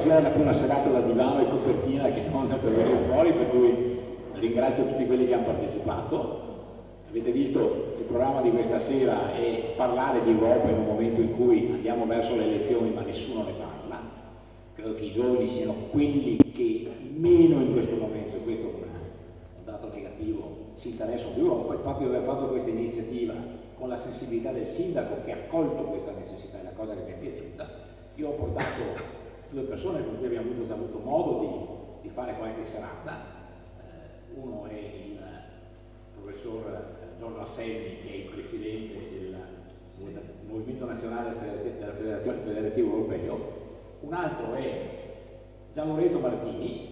sera è la prima serata da divano e copertina che non per venire fuori, per cui ringrazio tutti quelli che hanno partecipato. Avete visto il programma di questa sera è parlare di Europa in un momento in cui andiamo verso le elezioni ma nessuno ne parla. Credo che i giovani siano quelli che meno in questo momento, e questo come un dato negativo, si interessano di Europa. Il fatto di aver fatto questa iniziativa con la sensibilità del sindaco che ha colto questa necessità è la cosa che mi è piaciuta. Io ho portato due persone con cui abbiamo già avuto modo di fare qualche serata. Uno è il professor Giorgio Asselli, che è il presidente del Movimento Nazionale della Federazione Federativa Europeo. Un altro è Gian Lorenzo Martini,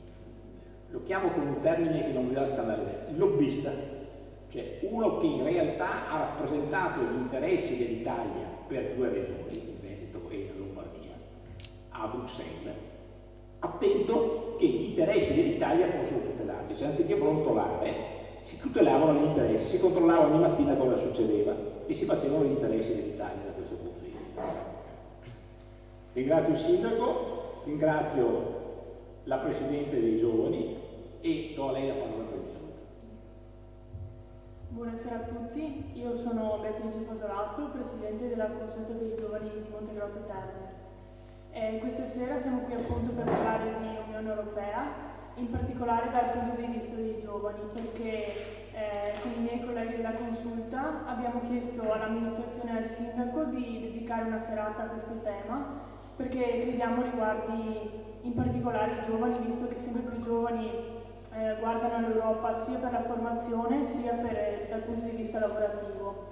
lo chiamo con un termine che non vi dà scandale, lobbista, cioè uno che in realtà ha rappresentato gli interessi dell'Italia per due regioni, il Veneto e la Lombardia, a Bruxelles, attento che gli interessi dell'Italia fossero tutelati, cioè anziché brontolare si tutelavano gli interessi, si controllava ogni mattina cosa succedeva e si facevano gli interessi dell'Italia da questo punto di vista. Ringrazio il sindaco, ringrazio la Presidente dei Giovani e do a lei la parola per il saluto. Buonasera a tutti, io sono Beatrice Fasolato, Presidente della Consulta dei Giovani di Montegrotto Terme. Questa sera siamo qui appunto per parlare di Unione Europea, in particolare dal punto di vista dei giovani, perché con i miei colleghi della Consulta abbiamo chiesto all'amministrazione e al sindaco di dedicare una serata a questo tema, perché crediamo riguardi in particolare i giovani, visto che sempre più giovani guardano all'Europa sia per la formazione sia dal punto di vista lavorativo.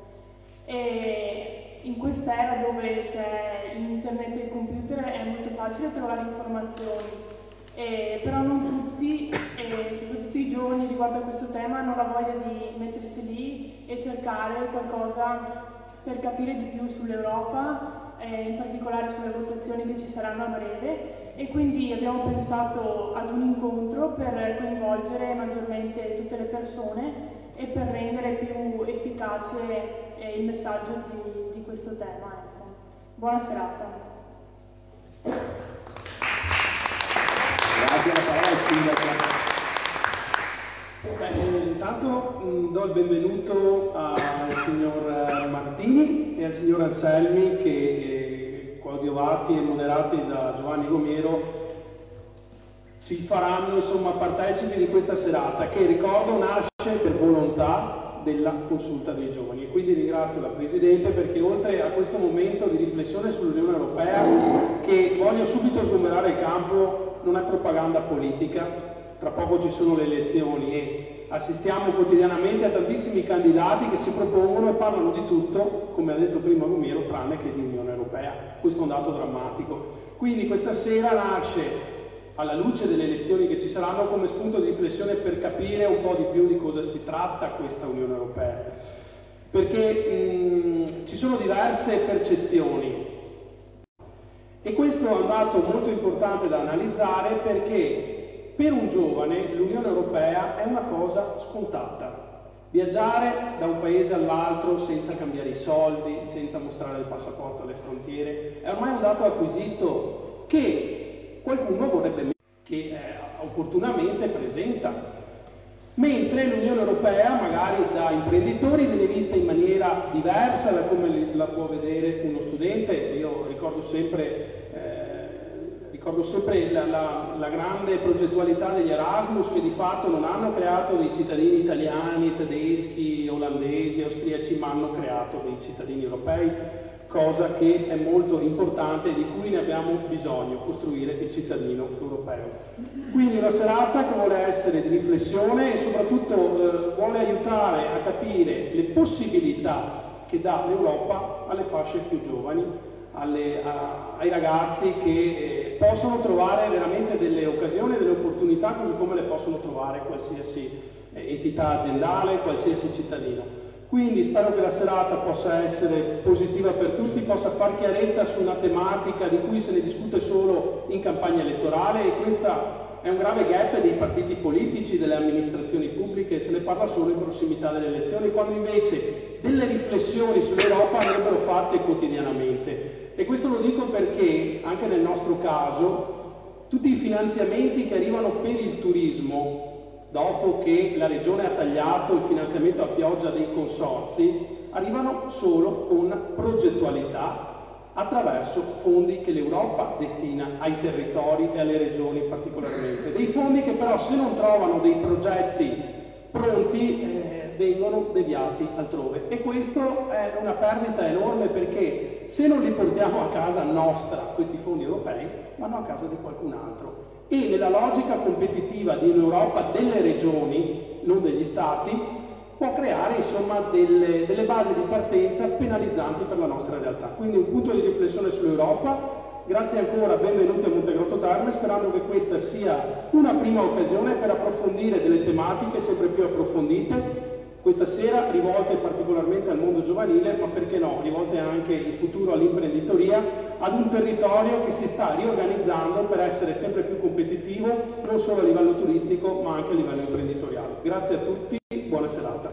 E in quest'era dove c'è internet e il computer è molto facile trovare informazioni, però non tutti, soprattutto i giovani riguardo a questo tema, hanno la voglia di mettersi lì e cercare qualcosa per capire di più sull'Europa, in particolare sulle votazioni che ci saranno a breve, e quindi abbiamo pensato ad un incontro per coinvolgere maggiormente tutte le persone e per rendere più efficace il messaggio di questo tema. Ecco. Buona serata. Grazie, la parola al sindaco. Intanto do il benvenuto al signor Martini e al signor Anselmi che, coadiuvati e moderati da Giovanni Gomero, ci faranno insomma partecipi di questa serata che, ricordo, nasce per volontà della Consulta dei Giovani. E quindi ringrazio la Presidente perché, oltre a questo momento di riflessione sull'Unione Europea, che voglio subito sgomberare il campo, non è propaganda politica. Tra poco ci sono le elezioni e assistiamo quotidianamente a tantissimi candidati che si propongono e parlano di tutto, come ha detto prima Gomero, tranne che di Unione Europea. Questo è un dato drammatico. Quindi questa sera nasce, alla luce delle elezioni che ci saranno, come spunto di riflessione per capire un po' di più di cosa si tratta questa Unione Europea. Perché ci sono diverse percezioni e questo è un dato molto importante da analizzare, perché per un giovane l'Unione Europea è una cosa scontata. Viaggiare da un paese all'altro senza cambiare i soldi, senza mostrare il passaporto alle frontiere, è ormai un dato acquisito che qualcuno vorrebbe, che opportunamente presenta. Mentre l'Unione Europea, magari da imprenditori, viene vista in maniera diversa da come la può vedere uno studente. Io ricordo sempre la grande progettualità degli Erasmus, che di fatto non hanno creato dei cittadini italiani, tedeschi, olandesi, austriaci, ma hanno creato dei cittadini europei, cosa che è molto importante e di cui ne abbiamo bisogno, costruire il cittadino europeo. Quindi una serata che vuole essere di riflessione e soprattutto vuole aiutare a capire le possibilità che dà l'Europa alle fasce più giovani, ai ragazzi che possono trovare veramente delle occasioni, delle opportunità, così come le possono trovare qualsiasi entità aziendale, qualsiasi cittadino. Quindi spero che la serata possa essere positiva per tutti, possa far chiarezza su una tematica di cui se ne discute solo in campagna elettorale, e questa è un grave gap dei partiti politici, delle amministrazioni pubbliche, se ne parla solo in prossimità delle elezioni, quando invece delle riflessioni sull'Europa andrebbero fatte quotidianamente. E questo lo dico perché anche nel nostro caso tutti i finanziamenti che arrivano per il turismo, dopo che la Regione ha tagliato il finanziamento a pioggia dei consorzi, arrivano solo con progettualità attraverso fondi che l'Europa destina ai territori e alle regioni particolarmente. Dei fondi che però, se non trovano dei progetti pronti, vengono deviati altrove, e questo è una perdita enorme, perché se non li portiamo a casa nostra questi fondi europei, vanno a casa di qualcun altro, e nella logica competitiva di un'Europa delle regioni, non degli stati, può creare insomma delle basi di partenza penalizzanti per la nostra realtà. Quindi un punto di riflessione sull'Europa. Grazie ancora, benvenuti a Montegrotto Terme, sperando che questa sia una prima occasione per approfondire delle tematiche sempre più approfondite, questa sera rivolte particolarmente al mondo giovanile, ma perché no, rivolte anche in futuro all'imprenditoria, ad un territorio che si sta riorganizzando per essere sempre più competitivo, non solo a livello turistico, ma anche a livello imprenditoriale. Grazie a tutti, buona serata.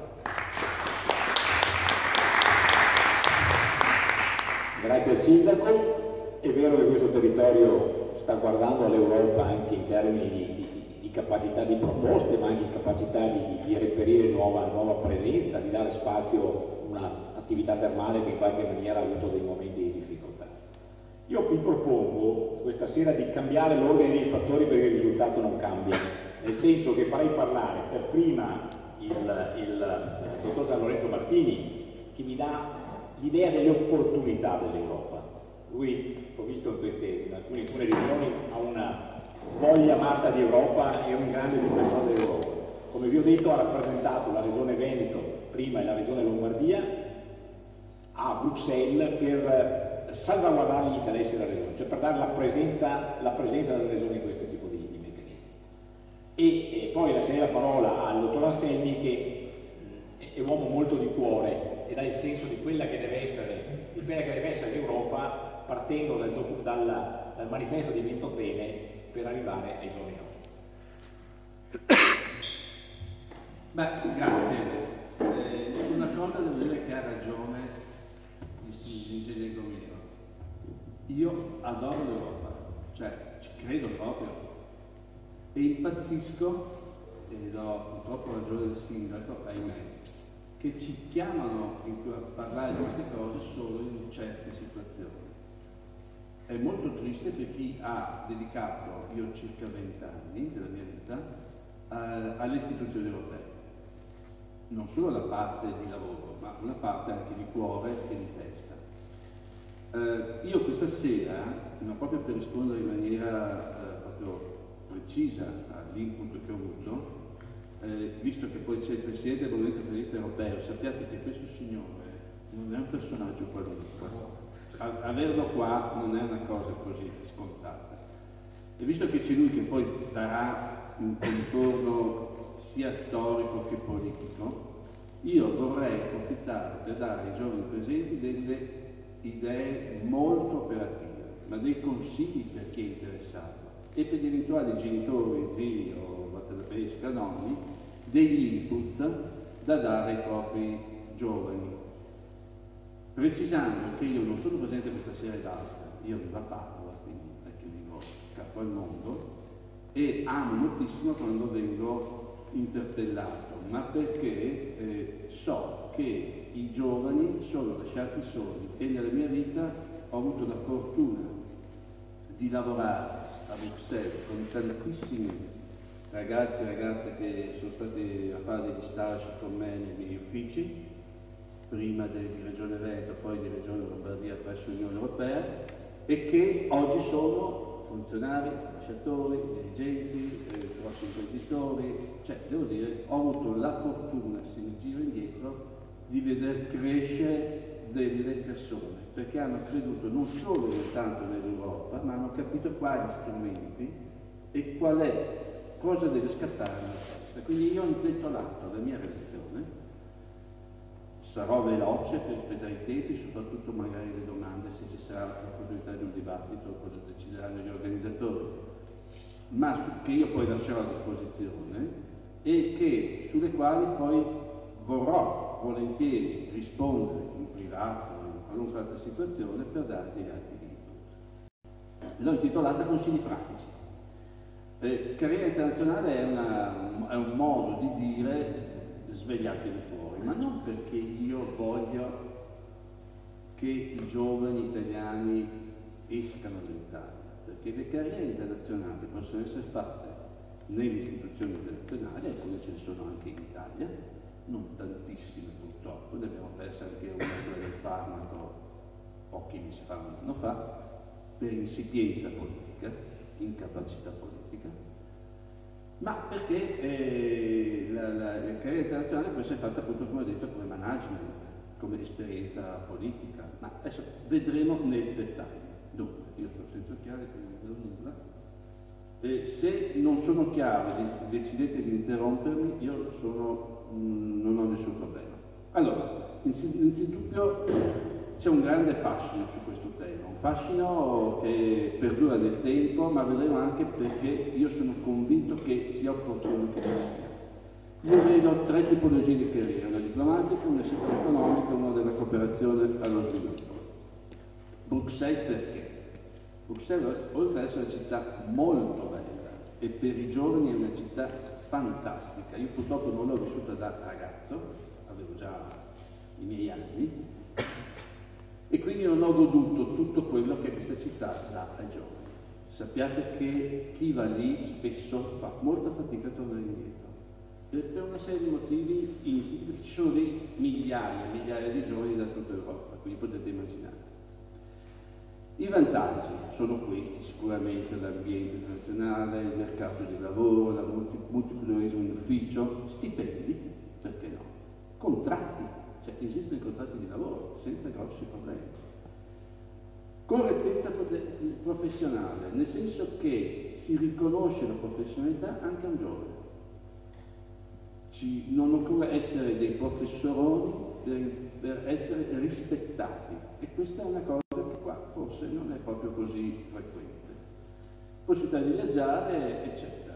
Grazie al Sindaco. È vero che questo territorio sta guardando all'Europa anche in termini di capacità di proposte, ma anche in capacità di reperire nuova presenza, di dare spazio a un'attività termale che in qualche maniera ha avuto dei momenti di difficoltà. Io vi propongo questa sera di cambiare l'ordine dei fattori perché il risultato non cambia, nel senso che farei parlare per prima il dottor Gian Lorenzo Martini, che mi dà l'idea delle opportunità dell'Europa. Lui, ho visto in alcune riunioni, ha una voglia matta di Europa e un grande difensore dell'Europa. Come vi ho detto, ha rappresentato la regione Veneto prima e la regione Lombardia a Bruxelles per salvaguardare gli interessi della regione, cioè per dare la presenza della regione in questo tipo di meccanismi. E poi lascerei la parola al dottor Anselmi, che è un uomo molto di cuore e dà il senso di quella che deve essere l'Europa, partendo dal manifesto di Ventotene per arrivare ai giorni nostri. Beh, grazie. Una cosa devo dire che ha ragione l'ingegnere Gomero. Io adoro l'Europa, cioè ci credo proprio, e impazzisco, e do purtroppo ragione del sindaco, ahimè, che ci chiamano a parlare di queste cose solo in certe situazioni. È molto triste per chi ha dedicato, io circa 20 anni della mia vita, alle istituzioni europee. Non solo la parte di lavoro, ma una parte anche di cuore e di testa. Io questa sera, ma proprio per rispondere in maniera proprio precisa all'input che ho avuto, visto che poi c'è il Presidente del Movimento Federalista Europeo, sappiate che questo signore non è un personaggio qualunque. Averlo qua non è una cosa così scontata. E visto che c'è lui che poi darà un contorno sia storico che politico, io vorrei approfittare per dare ai giovani presenti delle idee molto operative, ma dei consigli per chi è interessato, e per gli eventuali genitori, zii o vattelapesca, nonni, degli input da dare ai propri giovani. Precisando che io non sono presente questa sera ad Asca, io vivo a Padova, quindi perché vivo capo al mondo, e amo moltissimo quando vengo interpellato, ma perché so che i giovani sono lasciati soli, e nella mia vita ho avuto la fortuna di lavorare a Bruxelles con tantissimi ragazzi e ragazze che sono stati a fare degli stage con me nei miei uffici, prima di Regione Veneto, poi di Regione Lombardia presso l'Unione Europea, e che oggi sono funzionari, ambasciatori, dirigenti, grossi imprenditori. Cioè, devo dire, ho avuto la fortuna, se mi giro indietro, di veder crescere delle persone, perché hanno creduto non solo e tanto nell'Europa, ma hanno capito quali strumenti e cosa deve scattare nella testa. Quindi io ho intitolato la mia relazione, sarò veloce per rispettare i tempi, soprattutto magari le domande, se ci sarà l'opportunità di un dibattito, cosa decideranno gli organizzatori, ma che io poi lascerò a disposizione e sulle quali poi vorrò volentieri rispondere in privato o in qualunque altra situazione per dare degli altri input. L'ho intitolata Consigli pratici. Carriera internazionale è un modo di dire svegliatevi fuori, ma non perché io voglio che i giovani italiani escano dall'Italia, perché le carriere internazionali possono essere fatte nelle istituzioni internazionali, alcune ce ne sono anche in Italia, non tantissime purtroppo, ne abbiamo persa anche una, quella del farmaco, pochi mesi fa, un anno fa, per insipienza politica, incapacità politica, ma perché la carriera internazionale può essere fatta appunto, come ho detto, come management, come esperienza politica, ma adesso vedremo nel dettaglio. Dunque, io sto senza chiave, quindi non vedo nulla. Se non sono chiaro, decidete di interrompermi, io non ho nessun problema. Allora, innanzitutto c'è un grande fascino su questo tema, un fascino che perdura nel tempo, ma vedremo anche perché io sono convinto che sia opportuno che ci sia. Io vedo tre tipologie di carriera, una diplomatica, una settore economico e una della cooperazione allo sviluppo. Bruxelles perché? Bruxelles, oltre ad essere una città molto bella e per i giovani è una città fantastica, io purtroppo non l'ho vissuta da ragazzo, avevo già i miei anni, e quindi non ho goduto tutto quello che questa città dà ai giovani. Sappiate che chi va lì spesso fa molta fatica a tornare indietro. Per una serie di motivi insiti, ci sono dei migliaia e migliaia di giovani da tutta Europa, quindi potete immaginare. I vantaggi sono questi, sicuramente l'ambiente internazionale, il mercato di lavoro, la multipluralismo in ufficio, stipendi, perché no? Contratti, cioè esistono i contratti di lavoro senza grossi problemi. Correttezza professionale, nel senso che si riconosce la professionalità anche a un giovane. Non occorre essere dei professoroni per essere rispettati, e questa è una cosa che qua forse non è proprio così frequente. Possibilità di viaggiare, eccetera.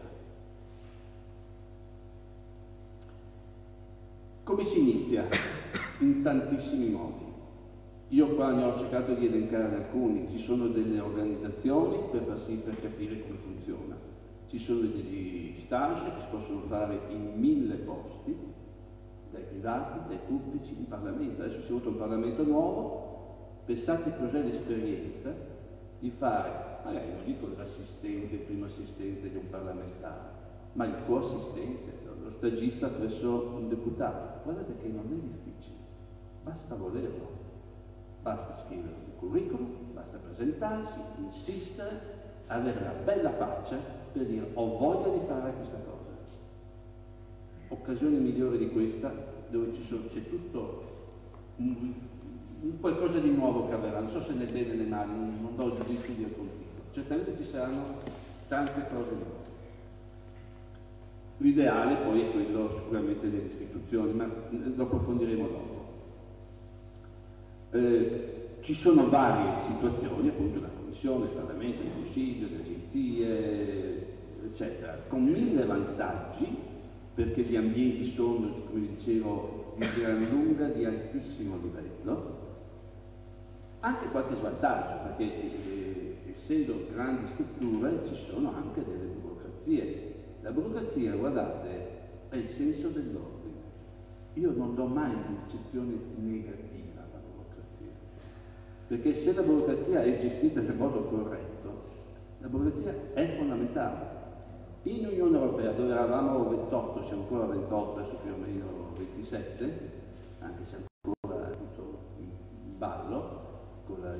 Come si inizia? In tantissimi modi. Io qua ne ho cercato di elencare alcuni. Ci sono delle organizzazioni per capire come funziona. Ci sono degli stage che si possono fare in 1000 posti, dai privati, dai pubblici, in Parlamento. Adesso si vota un Parlamento nuovo, pensate cos'è l'esperienza di fare, magari non dico l'assistente, il primo assistente di un parlamentare, ma il coassistente, lo stagista presso un deputato. Guardate che non è difficile, basta volerlo, basta scrivere un curriculum, basta presentarsi, insistere, avere la bella faccia per dire ho voglia di fare questa cosa. Occasione migliore di questa, dove c'è tutto qualcosa di nuovo che avverrà, non so se nel bene o nel male, non do giudizio di continuo. Certamente ci saranno tante cose nuove. L'ideale poi è quello sicuramente delle istituzioni, ma lo approfondiremo dopo. Ci sono varie situazioni, appunto la Commissione, il Parlamento, il Consiglio, le agenzie, eccetera, con 1000 vantaggi, perché gli ambienti sono, come dicevo, di gran lunga di altissimo livello, anche qualche svantaggio, perché essendo grandi strutture ci sono anche delle burocrazie. La burocrazia, guardate, è il senso dell'ordine. Io non do mai un'eccezione negativa alla burocrazia, perché se la burocrazia è gestita nel modo corretto, la burocrazia è fondamentale. In Unione Europea, dove eravamo 28, siamo ancora 28, adesso più o meno 27, anche se ancora tutto in ballo con la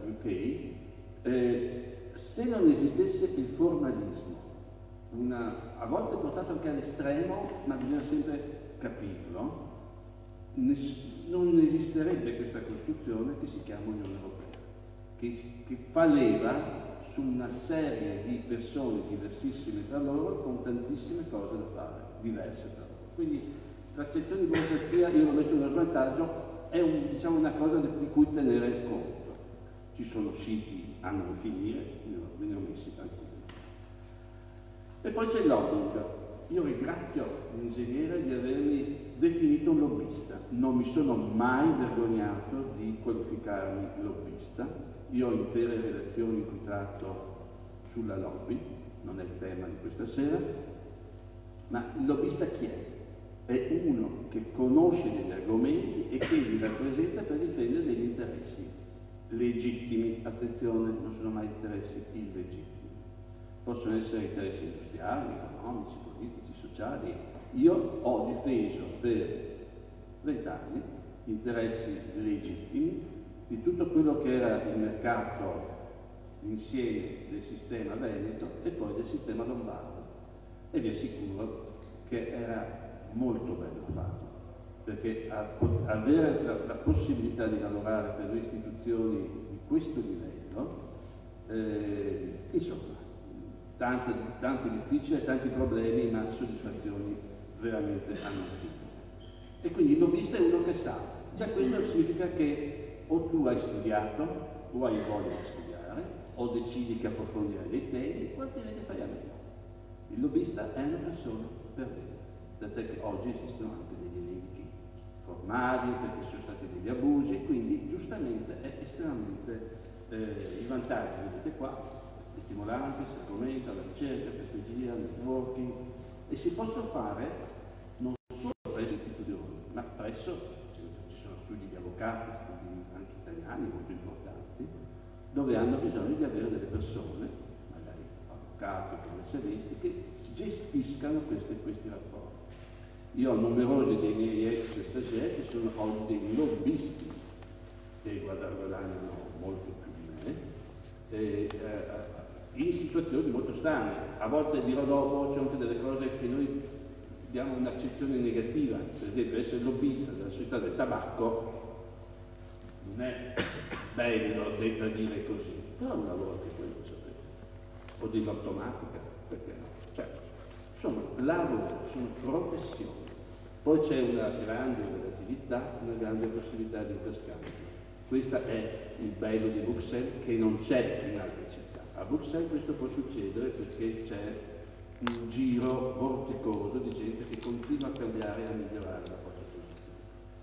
UK, se non esistesse il formalismo, a volte portato anche all'estremo, ma bisogna sempre capirlo, non esisterebbe questa costruzione che si chiama Unione Europea, che fa leva su una serie di persone diversissime tra loro, con tantissime cose da fare, diverse tra loro. Quindi l'accezione di burocrazia, io l'ho messo nello svantaggio, è diciamo, una cosa di cui tenere conto. Ci sono siti a non finire, ve ne ho messi alcuni. E poi c'è il lobbying. Io ringrazio l'ingegnere di avermi definito un lobbista. Non mi sono mai vergognato di qualificarmi lobbista. Io ho intere relazioni in cui tratto sulla lobby, non è il tema di questa sera, ma il lobbista chi è? È uno che conosce degli argomenti e che li rappresenta per difendere degli interessi legittimi. Attenzione, non sono mai interessi illegittimi. Possono essere interessi industriali, economici, politici, sociali. Io ho difeso per 20 anni interessi legittimi di tutto quello che era il mercato, l'insieme del sistema veneto e poi del sistema lombardo. E vi assicuro che era molto bello farlo, perché avere la possibilità di lavorare per le istituzioni di questo livello, insomma, tanto difficile, tanti problemi, ma soddisfazioni veramente amministrative. E quindi il lobbista è uno che sa. Già questo significa che o tu hai studiato, o hai voglia di studiare, o decidi che approfondire dei temi, o altrimenti fai a meno. Il lobbista è una persona per bene, tant'è che oggi esistono anche degli elenchi formali, perché ci sono stati degli abusi, quindi giustamente è estremamente i vantaggi, vedete qua, stimolanti, si argomenta, la ricerca, strategia, networking, e si possono fare non solo presso istituzioni, ma presso, ci sono studi di avvocati, studi anche italiani molto importanti, dove hanno bisogno di avere delle persone, magari avvocati, commercialisti, che gestiscano questi rapporti. Io ho numerosi dei miei ex stagiari che sono oggi dei lobbisti, che guadagnano molto più di me, in situazioni molto strane. A volte dirò dopo, c'è anche delle cose che noi diamo un'accezione negativa, per esempio essere lobbista della società del tabacco non è bello da dire così, però è un lavoro che quello sapete, o dell'automatica, perché no? Cioè, sono lavori, sono professioni. Poi c'è una grande relatività, una grande possibilità di interscambio. Questo è il bello di Bruxelles, che non c'è in altre città. A Bruxelles questo può succedere perché c'è un giro vorticoso di gente che continua a cambiare e a migliorare la propria posizione.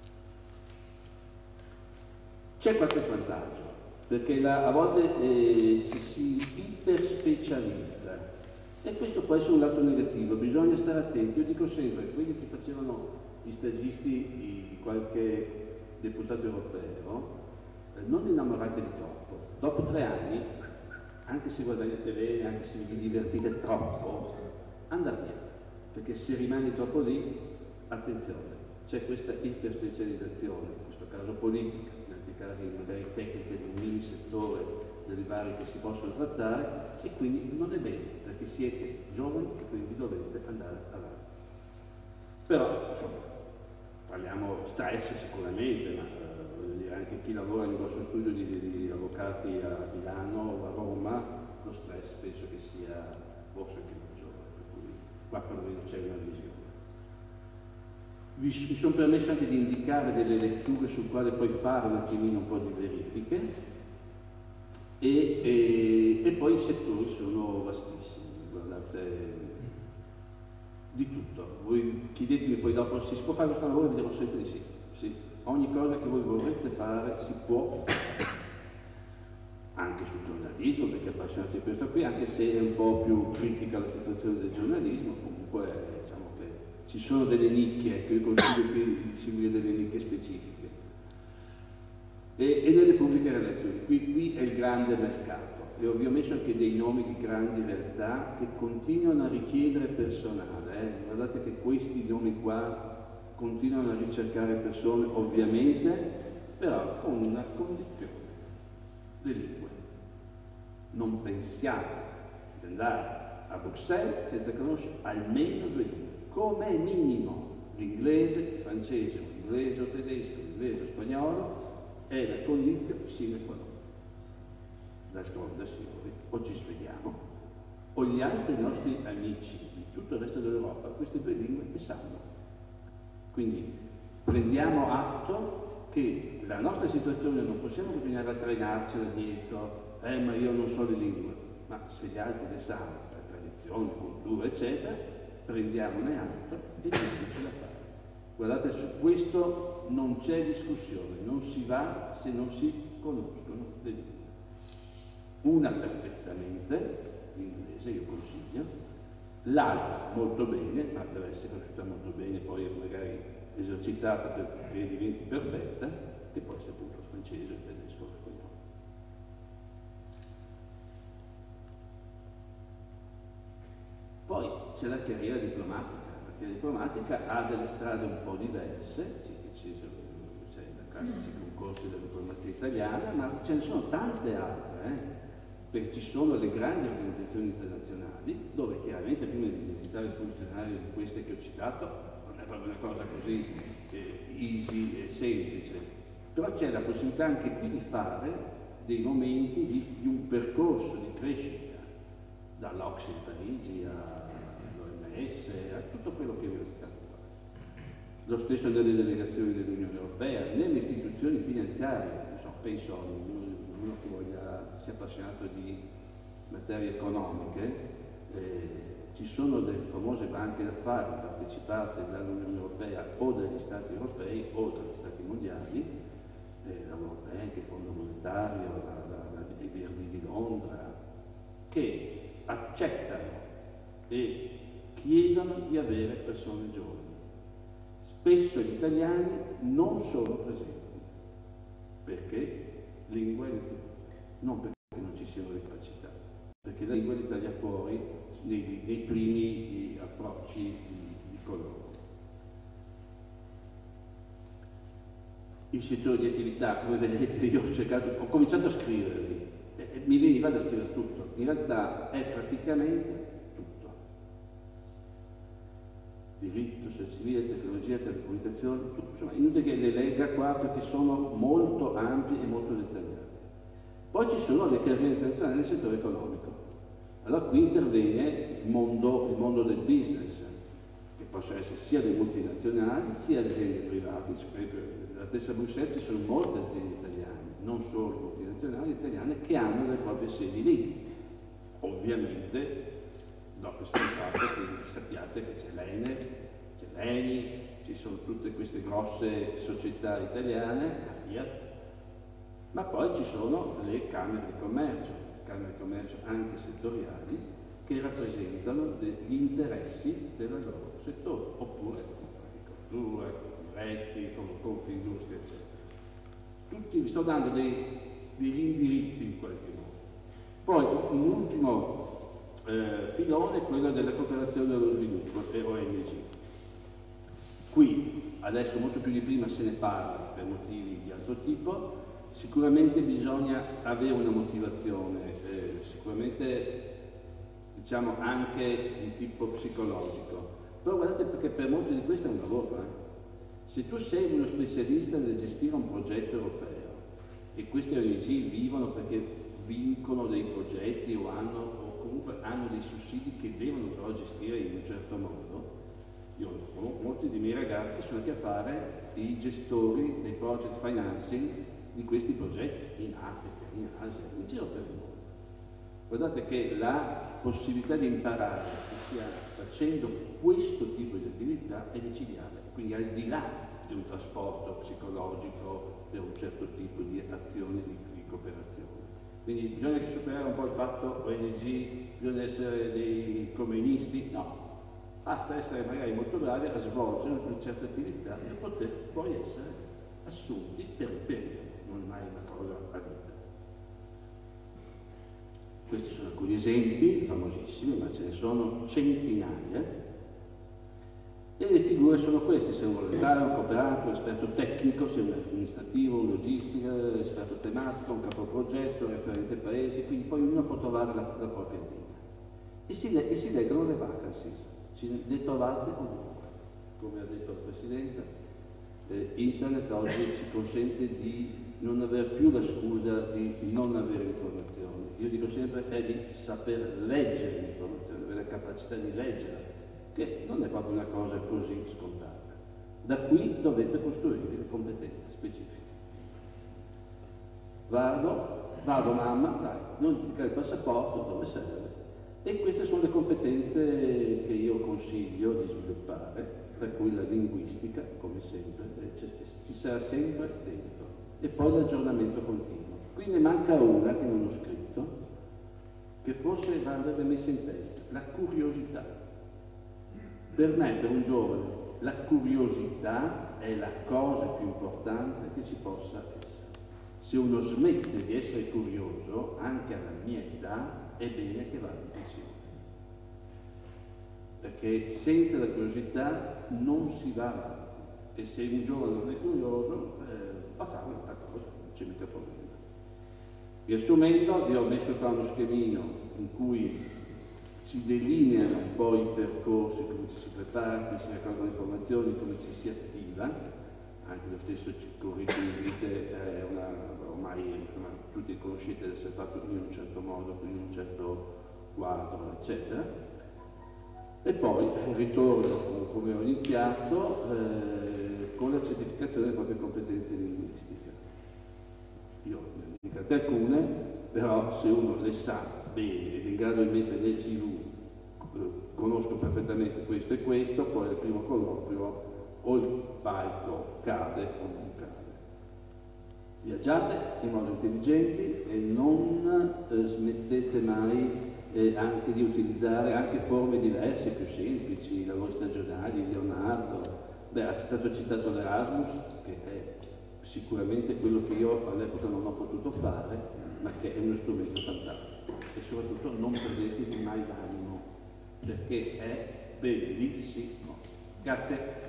C'è qualche vantaggio, perché a volte ci si iperspecializza. E questo può essere un lato negativo, bisogna stare attenti. Io dico sempre, quelli che facevano gli stagisti di qualche deputato europeo, non innamoratevi troppo. Dopo 3 anni, anche se guadagnate bene, anche se vi divertite troppo, andate via. Perché se rimani troppo lì, attenzione, c'è questa iperspecializzazione, in questo caso politica, in altri casi magari tecniche di un mini settore delle varie che si possono trattare, e quindi non è bene, perché siete giovani e quindi dovete andare avanti. Però, insomma, parliamo stress sicuramente, ma voglio dire, anche chi lavora nel grosso studio di avvocati a Milano o a Roma, lo stress penso che sia forse anche maggiore, per cui qua perlomeno c'è una visione. Mi sono permesso anche di indicare delle letture sul quale poi fare un attimino un po' di verifiche. E poi i settori sono vastissimi, guardate, di tutto. Voi chiedetemi poi dopo se si può fare questo lavoro, vi dirò sempre di sì. Sì. Ogni cosa che voi vorrete fare si può, anche sul giornalismo, perché è appassionato di questo qui, anche se è un po' più critica la situazione del giornalismo, comunque diciamo che ci sono delle nicchie, che io consiglio qui di seguire delle nicchie specifiche. E nelle pubbliche relazioni, qui è il grande mercato, e vi ho messo anche dei nomi di grandi realtà che continuano a richiedere personale, guardate che questi nomi qua continuano a ricercare persone, ovviamente, però con una condizione, le lingue. Non pensiate di andare a Bruxelles senza conoscere almeno 2 lingue, come minimo l'inglese, il francese, l'inglese o tedesco, l'inglese o spagnolo, è la condizione sine qua non. D'altronde, signori, o ci svediamo, o gli altri nostri amici di tutto il resto dell'Europa queste 2 lingue le sanno. Quindi prendiamo atto che la nostra situazione non possiamo continuare a trainarcela dietro, ma io non so le lingue, ma se gli altri le sanno, per tradizione, cultura, eccetera, prendiamone atto e diamocela fare. Guardate, su questo non c'è discussione, non si va se non si conoscono le lingue. Una perfettamente, l'inglese, io consiglio, l'altra molto bene, ma deve essere conosciuta molto bene, poi magari esercitata perché diventi perfetta, che può essere appunto il francese, il tedesco, lo spagnolo. Poi c'è la carriera diplomatica. La carriera diplomatica ha delle strade un po' diverse, c'è i classici concorsi della diplomazia italiana, ma ce ne sono tante altre, perché ci sono le grandi organizzazioni internazionali, dove chiaramente prima di diventare il funzionario di queste che ho citato, non è proprio una cosa così easy e semplice, però c'è la possibilità anche qui di fare dei momenti di un percorso di crescita, dall'Ocse di Parigi all'OMS, a tutto quello che vi ho citato qua. Lo stesso nelle delegazioni dell'Unione Europea, nelle istituzioni finanziarie, non so, penso a uno che sia appassionato di materie economiche, ci sono delle famose banche d'affari partecipate dall'Unione Europea o dagli Stati europei o dagli Stati mondiali, la World Bank, il Fondo Monetario, la BRD di Londra, che accettano e chiedono di avere persone giovani. Spesso gli italiani non sono presenti, perché lingua e letteratura, non perché non ci siano le capacità, perché la lingua li taglia fuori nei primi approcci di coloro. Il settore di attività, come vedete, io ho cominciato a scriverli, mi veniva da scrivere tutto, in realtà è praticamente tutto. Diritto, società civile, tecnologia, telecomunicazioni, tutto. Insomma, inutile che le legga qua perché sono molto ampi e molto dettagliati. Poi ci sono le carriere internazionali nel settore economico. Allora qui interviene il mondo del business, che possono essere sia dei multinazionali, sia aziende private. Nella stessa Bruxelles ci sono molte aziende italiane, non solo multinazionali italiane, che hanno le proprie sedi lì. Ovviamente, dopo scontato che sappiate che c'è l'ENE, c'è l'ENI, ci sono tutte queste grosse società italiane, la Fiat, ma poi ci sono le camere di commercio anche settoriali, che rappresentano gli interessi del loro settore, oppure agricoltura, diretti, Confindustria, eccetera. Tutti vi sto dando degli indirizzi in qualche modo. Poi un ultimo filone è quello della cooperazione allo sviluppo e ONG. Qui, adesso molto più di prima se ne parla per motivi di altro tipo, sicuramente bisogna avere una motivazione, sicuramente diciamo anche di tipo psicologico, però guardate perché per molti di questi è un lavoro. Se tu sei uno specialista nel gestire un progetto europeo e queste ONG vivono perché vincono dei progetti o comunque hanno dei sussidi che devono però gestire in un certo modo, molti dei miei ragazzi sono andati a fare i gestori dei project financing di questi progetti in Africa, in Asia, in giro per il mondo. Guardate che la possibilità di imparare facendo questo tipo di attività è micidiale, quindi al di là di un trasporto psicologico per un certo tipo di azione di cooperazione. Quindi bisogna superare un po' il fatto ONG, bisogna essere dei comunisti, no. Basta essere magari molto bravi a svolgere una certa attività per poter poi essere assunti per il periodo, non è mai una cosa a vita. Questi sono alcuni esempi famosissimi, ma ce ne sono centinaia. E le figure sono queste: se un volontario, un cooperato, un esperto tecnico, se un amministrativo, un logistica, esperto tematico, un capoprogetto, un referente paese, quindi poi ognuno può trovare la propria linea. E si leggono le vacancies, le trovate ovunque. Come ha detto il Presidente, Internet oggi ci consente di non avere più la scusa di non avere informazioni. Io dico sempre è di saper leggere l'informazione, avere la capacità di leggerla, che non è proprio una cosa così scontata. Da qui dovete costruire le competenze specifiche. Vado mamma, dai, non dimenticare il passaporto, dove serve? E queste sono le competenze che io consiglio di sviluppare, per cui la linguistica, come sempre, ci sarà sempre dentro. E poi l'aggiornamento continuo. Qui ne manca una che non ho scritto, che forse andrebbe messa in testa, la curiosità. Per me, per un giovane, la curiosità è la cosa più importante che ci possa essere. Se uno smette di essere curioso, anche alla mia età, è bene che vada in pensione. Perché senza la curiosità non si va avanti. E se un giovane non è curioso, va a fare un'altra cosa, non c'è mica problema. Riassumendo, vi ho messo qua uno schemino in cui ci delineano un po' i percorsi, come ci si prepara, come si raccolgono informazioni, come ci si attiva. Anche lo stesso curriculum vitae è ormai insomma, tutti conoscete di essere fatto in un certo modo, in un certo quadro, eccetera. E poi ritorno, come ho iniziato, con la certificazione delle proprie competenze linguistiche. Io ne ho indicate alcune, però se uno le sa bene ed è in grado di mettere nel CV, conosco perfettamente questo e questo, poi al primo colloquio o il palco cade o non cade. Viaggiate in modo intelligente e non smettete mai anche di utilizzare anche forme diverse, più semplici, lavori stagionali, Leonardo. Beh, è stato citato l'Erasmus, che è sicuramente quello che io all'epoca non ho potuto fare, ma che è uno strumento fantastico. E soprattutto non perdetevi mai l'animo, perché è bellissimo. Grazie.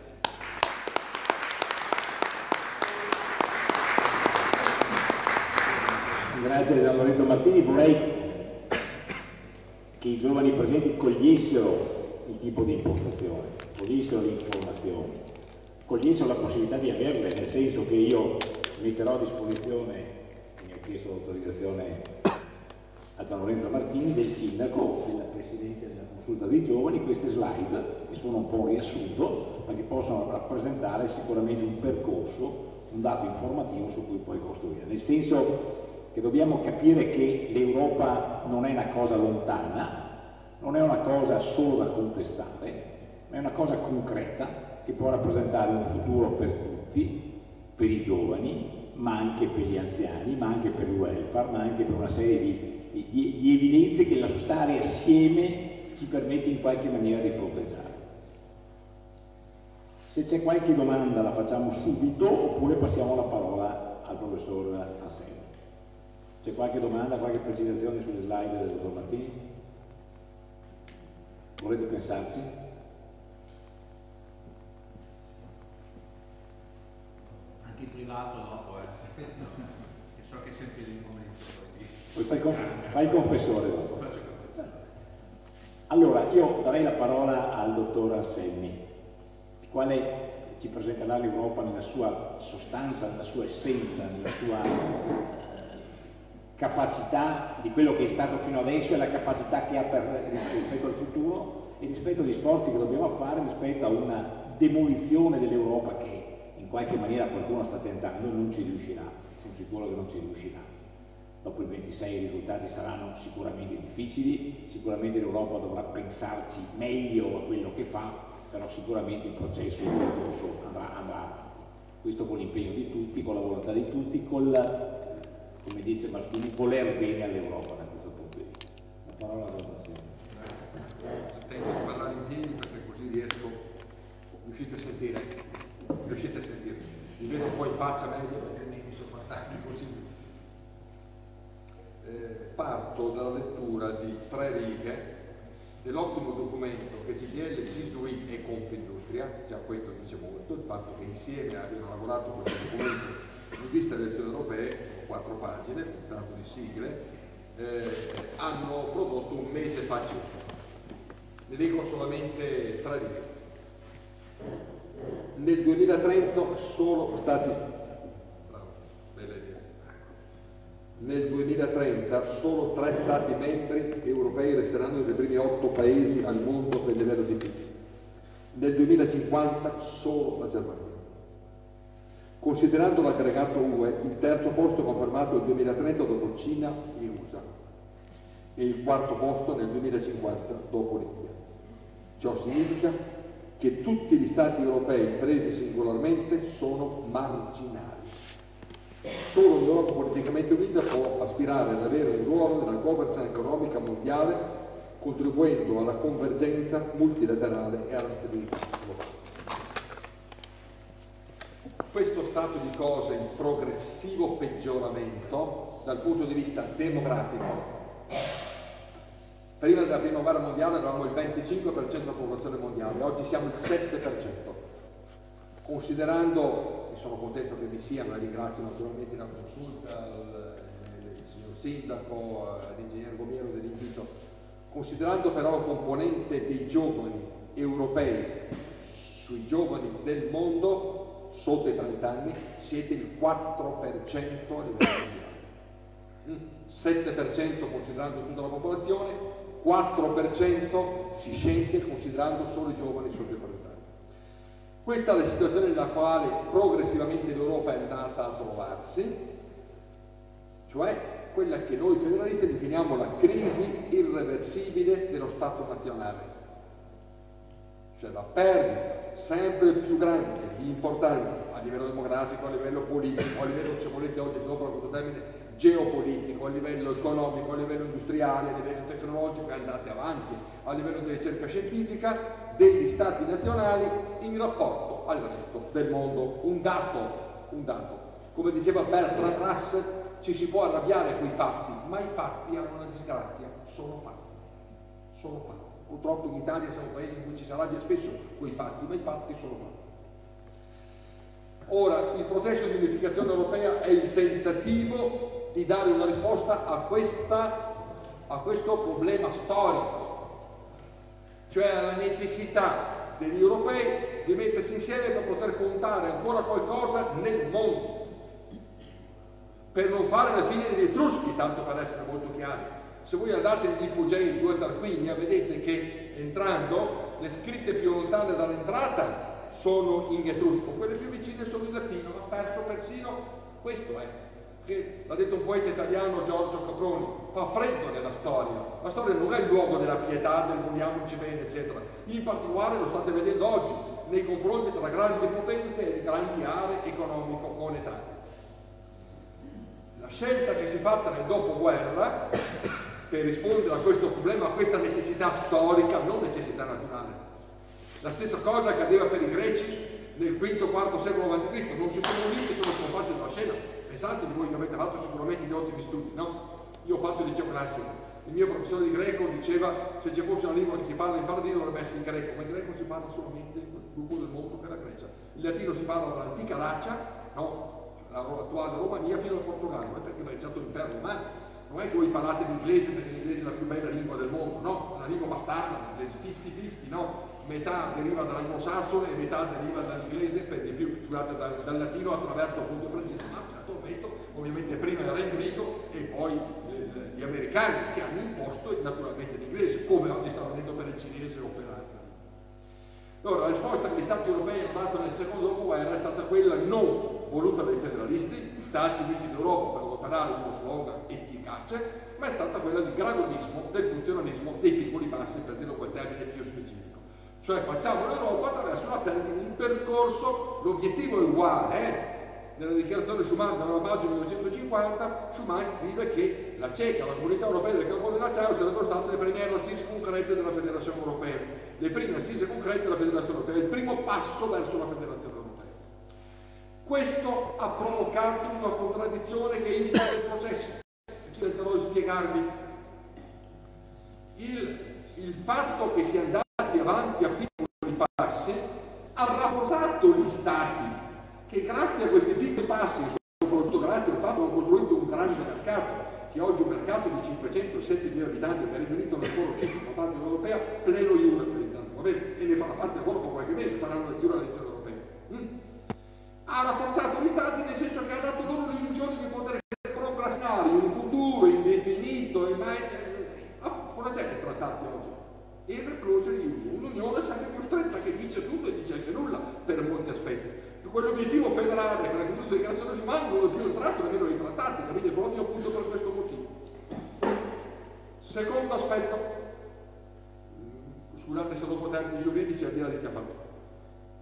Grazie a Lorenzo Martini. Vorrei che i giovani presenti cogliessero il tipo di impostazione, cogliessero le informazioni, cogliessero la possibilità di averle, nel senso che io metterò a disposizione, mi ha chiesto l'autorizzazione a Gian Lorenzo Martini, del sindaco, del presidente della consulta dei giovani, queste slide che sono un po' un riassunto, ma che possono rappresentare sicuramente un percorso, un dato informativo su cui poi costruire, nel senso che dobbiamo capire che l'Europa non è una cosa lontana, non è una cosa solo da contestare, ma è una cosa concreta che può rappresentare un futuro per tutti, per i giovani, ma anche per gli anziani, ma anche per il welfare, ma anche per una serie di evidenze che lo stare assieme ci permette in qualche maniera di fronteggiare. Se c'è qualche domanda la facciamo subito oppure passiamo la parola al professor Anselmo. C'è qualche domanda, qualche precisazione sulle slide del dottor Martini? Volete pensarci? Anche in privato dopo, che so che senti il momento. Poi fai il confessore dopo. Allora, io darei la parola al dottor Anselmi, quale ci presenterà l'Europa nella sua sostanza, nella sua essenza, nella sua capacità di quello che è stato fino adesso e la capacità che ha rispetto al futuro e rispetto agli sforzi che dobbiamo fare rispetto a una demolizione dell'Europa che in qualche maniera qualcuno sta tentando e non ci riuscirà, sono sicuro che non ci riuscirà. Dopo il 26 i risultati saranno sicuramente difficili, sicuramente l'Europa dovrà pensarci meglio a quello che fa, però sicuramente il processo, il percorso andrà avanti. Questo con l'impegno di tutti, con la volontà di tutti, come dice Martini, voler bene all'Europa da questo punto di vista. La parola a Don Tento di parlare in piedi perché così riuscite a sentire. Vi vedo poi in faccia meglio perché mi sono guardati così. Parto dalla lettura di 3 righe dell'ottimo documento che CGIL, CISUI e Confindustria, già questo dice molto, il fatto che insieme abbiano lavorato questo documento in vista delle elezioni europee, sono 4 pagine, un tanto di sigle, hanno prodotto un mese fa circa. Ne leggo solamente 3 righe. Nel 2030 solo stati... Bravo, bella idea. Nel 2030 solo 3 Stati membri europei resteranno nei primi 8 paesi al mondo per livello di PIL. Nel 2050 solo la Germania. Considerando l'aggregato UE, il terzo posto confermato nel 2030 dopo Cina e USA e il quarto posto nel 2050 dopo l'India. Ciò significa che tutti gli Stati europei presi singolarmente sono marginali. Solo un'Europa politicamente unita può aspirare ad avere un ruolo nella governance economica mondiale, contribuendo alla convergenza multilaterale e alla stabilità globale. Questo stato di cose in progressivo peggioramento dal punto di vista demografico. Prima della prima guerra mondiale eravamo il 25% della popolazione mondiale, oggi siamo il 7%. Considerando, e sono contento che vi siano, e ringrazio naturalmente la consulta, il signor Sindaco, l'ingegnere Gomiero dell'invito, considerando però la componente dei giovani europei sui giovani del mondo, sotto i 30 anni, siete il 4% a livello mondiale. 7% considerando tutta la popolazione, 4% si scende considerando solo i giovani sotto i 40 anni. Questa è la situazione nella quale progressivamente l'Europa è andata a trovarsi, cioè quella che noi federalisti definiamo la crisi irreversibile dello Stato nazionale. Cioè la perdita sempre più grande di importanza a livello demografico, a livello politico, a livello, se volete oggi si adopera questo termine, geopolitico, a livello economico, a livello industriale, a livello tecnologico, e andate avanti, a livello di ricerca scientifica, degli stati nazionali in rapporto al resto del mondo. Un dato. Come diceva Bertrand Russell, ci si può arrabbiare coi fatti, ma i fatti hanno una disgrazia, sono fatti. Purtroppo in Italia siamo un paese in cui ci si arrabbia spesso coi fatti, ma i fatti sono fatti. Ora, il processo di unificazione europea è il tentativo di dare una risposta a questo problema storico, cioè alla necessità degli europei di mettersi insieme per poter contare ancora qualcosa nel mondo, per non fare la fine degli Etruschi, tanto per essere molto chiari. Se voi andate negli Ipogei giù a Tarquinia, vedete che entrando le scritte più lontane dall'entrata sono in etrusco, quelle più vicine sono in latino, ma perso persino questo che l'ha detto un poeta italiano, Giorgio Caproni, fa freddo nella storia. La storia non è il luogo della pietà, del vogliamoci bene, eccetera. In particolare lo state vedendo oggi, nei confronti tra grandi potenze e grandi aree economico-monetarie. La scelta che si è fatta nel dopoguerra per rispondere a questo problema, a questa necessità storica, non necessità naturale. La stessa cosa accadeva per i greci nel V-IV secolo a.C., non si sono uniti e sono scomparsi dalla scena. Pensate di voi che avete fatto sicuramente gli ottimi studi, no? Io ho fatto il liceo classico, il mio professore di greco diceva se ci fosse una lingua che si parla in Paradiso dovrebbe essere in greco, ma in greco si parla solamente in quel gruppo del mondo che è la Grecia. Il latino si parla dall'antica Dacia, no? L'attuale Romania fino al Portogallo, perché è stato l'impero romano. Non è che voi parlate l'inglese perché l'inglese è la più bella lingua del mondo, no, è una lingua bastarda, l'inglese 50-50, no, metà deriva dall'anglosassone e metà deriva dall'inglese, per di più, scusate, dal latino attraverso appunto il francese, ma a certo momento, ovviamente prima il Regno Unito e poi gli americani che hanno imposto naturalmente l'inglese, come oggi sta avvenendo per il cinese o per altri. Allora, la risposta che gli Stati europei hanno dato nel secondo dopoguerra è stata quella non voluta dai federalisti, gli Stati Uniti d'Europa, per operare uno slogan efficace, ma è stata quella di gradualismo, del funzionalismo dei piccoli passi, per dirlo quel termine più specifico. Cioè facciamo l'Europa attraverso una serie di un percorso, l'obiettivo è uguale, nella dichiarazione Schuman del maggio 1950, Schuman scrive che la CECA, la Comunità Europea del Carbone e dell'Acciaio, sarebbero state le prime assise concrete della Federazione Europea. Le prime assise concrete della Federazione Europea, il primo passo verso la Federazione Europea. Questo ha provocato una contraddizione che insiste nel processo. Tenterò di spiegarvi. Il fatto che si è andati avanti a piccoli passi ha rafforzato gli Stati che grazie a questi piccoli passi, soprattutto grazie al fatto che hanno costruito un grande mercato, che oggi è un mercato di 507.000 abitanti, che il Regno Unito non è ancora uscito dalla parte europea, pleno iure per intanto, va bene? E ne farà parte ancora per qualche mese, faranno lettura all'elezione europea. Ha rafforzato gli Stati nel senso che ha dato loro l'illusione di poter procrastinare un futuro indefinito e mai... cosa c'è che trattati oggi? Irreclusive Union, un'unione sempre più stretta che dice tutto e dice anche nulla per molti aspetti. Quell'obiettivo federale che la Comunità di Dichiarazione Schuman non è più entrato nemmeno nei trattati, capite? Proprio appunto per questo motivo. Secondo aspetto, scusate se dopo termini giuridici al di là di chi ha fatto.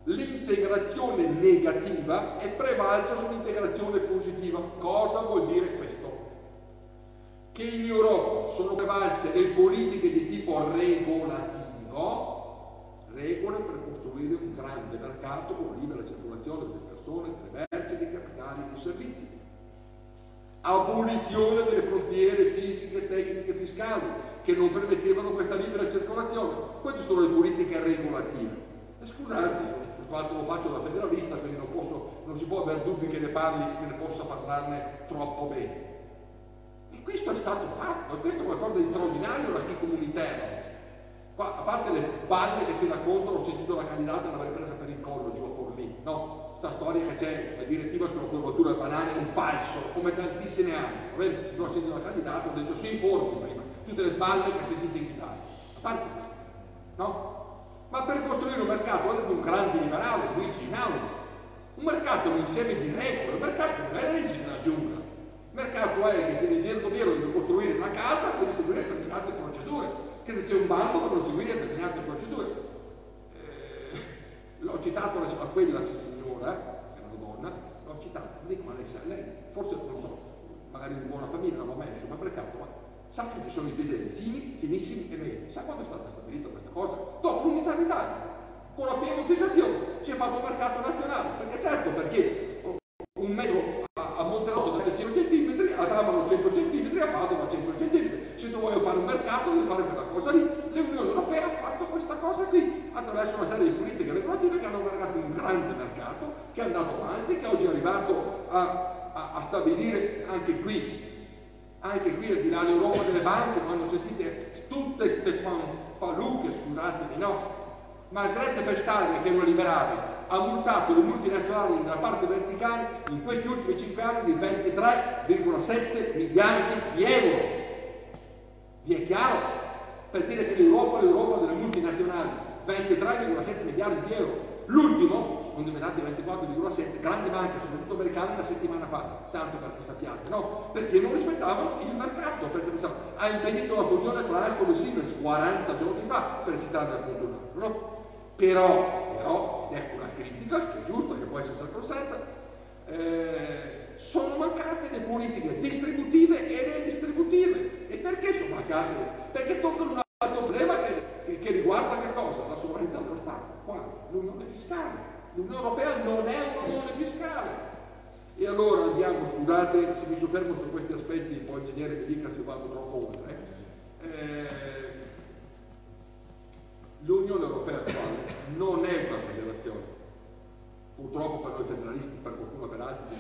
l'integrazione negativa è prevalsa sull'integrazione positiva. Cosa vuol dire questo? Che in Europa sono prevalse le politiche di tipo regolativo, regole per costruire un grande mercato con libera circolazione delle persone, delle merci, dei capitali e dei servizi. Abolizione delle frontiere fisiche, tecniche, fiscali che non permettevano questa libera circolazione. Queste sono le politiche regolative. E scusate, lo faccio da federalista, quindi non si può avere dubbi che ne possa parlarne troppo bene. E questo è stato fatto, e questo è qualcosa di straordinario da chi comunitario. Qua, a parte le balle che si raccontano, ho sentito la candidata l'avrei presa per il collo giù a Forlì, no? Sta storia che c'è, la direttiva sulla curvatura del banane è un falso, come tantissime altre. Io ho sentito la candidata, ho detto si informi prima, tutte le balle che ha sentito in Italia. A parte questo, no? Ma per costruire un mercato, ho detto un grande liberale, Luigi Einaudi, un mercato è un insieme di regole, un mercato non è la legge della giungla. Il mercato è che se il governo deve costruire una casa, deve seguire determinate procedure. Che se c'è un banco devono seguire determinate procedure. L'ho citato a quella signora, che era una donna, l'ho citata, dico, ma lei forse non so, magari di buona famiglia, non l'ho mai messo, ma mercato, ma sa che ci sono i desideri fini, finissimi e medi. Sa quando è stata stabilita questa cosa? Dopo l'unità d'Italia, con la privatizzazione, si è fatto un mercato nazionale. Perché certo, perché un metro a Montelotto da 100 cm, a Trapano 100 cm, a Padova 100 cm. Se tu vuoi fare un mercato devi fare quella cosa lì. L'Unione Europea ha fatto questa cosa qui attraverso una serie di politiche regolative che hanno allargato un grande mercato, che è andato avanti, che oggi è arrivato a stabilire anche qui al di là l'Europa delle banche, quando sentite tutte ste fanfaluche, scusatemi, no? Margrethe Vestager, che è una liberale, ha multato le multinazionali nella parte verticale in questi ultimi 5 anni di 23,7 miliardi di euro. Vi è chiaro? Per dire che l'Europa delle multinazionali, 23,7 miliardi di euro. L'ultimo, secondo i dati 24,7, grandi banche, soprattutto americane, una settimana fa, tanto perché sappiate, no? Perché non rispettavano il mercato, perché ha impedito la fusione tra Alstom e Siemens 40 giorni fa, per citarne appunto un altro, no? Però, ecco una critica, che è giusta, che può essere sacrosanta, sono mancate le politiche distributive e redistributive. E perché sono mancate? Perché toccano un altro problema che riguarda che cosa? La sovranità dello Stato. Qua, l'unione fiscale. L'Unione Europea non è un'unione fiscale. E allora andiamo, scusate se mi soffermo su questi aspetti, poi il ingegnere mi dica se vado troppo oltre. L'Unione Europea attuale non è una federazione, purtroppo per noi federalisti, per fortuna per altri,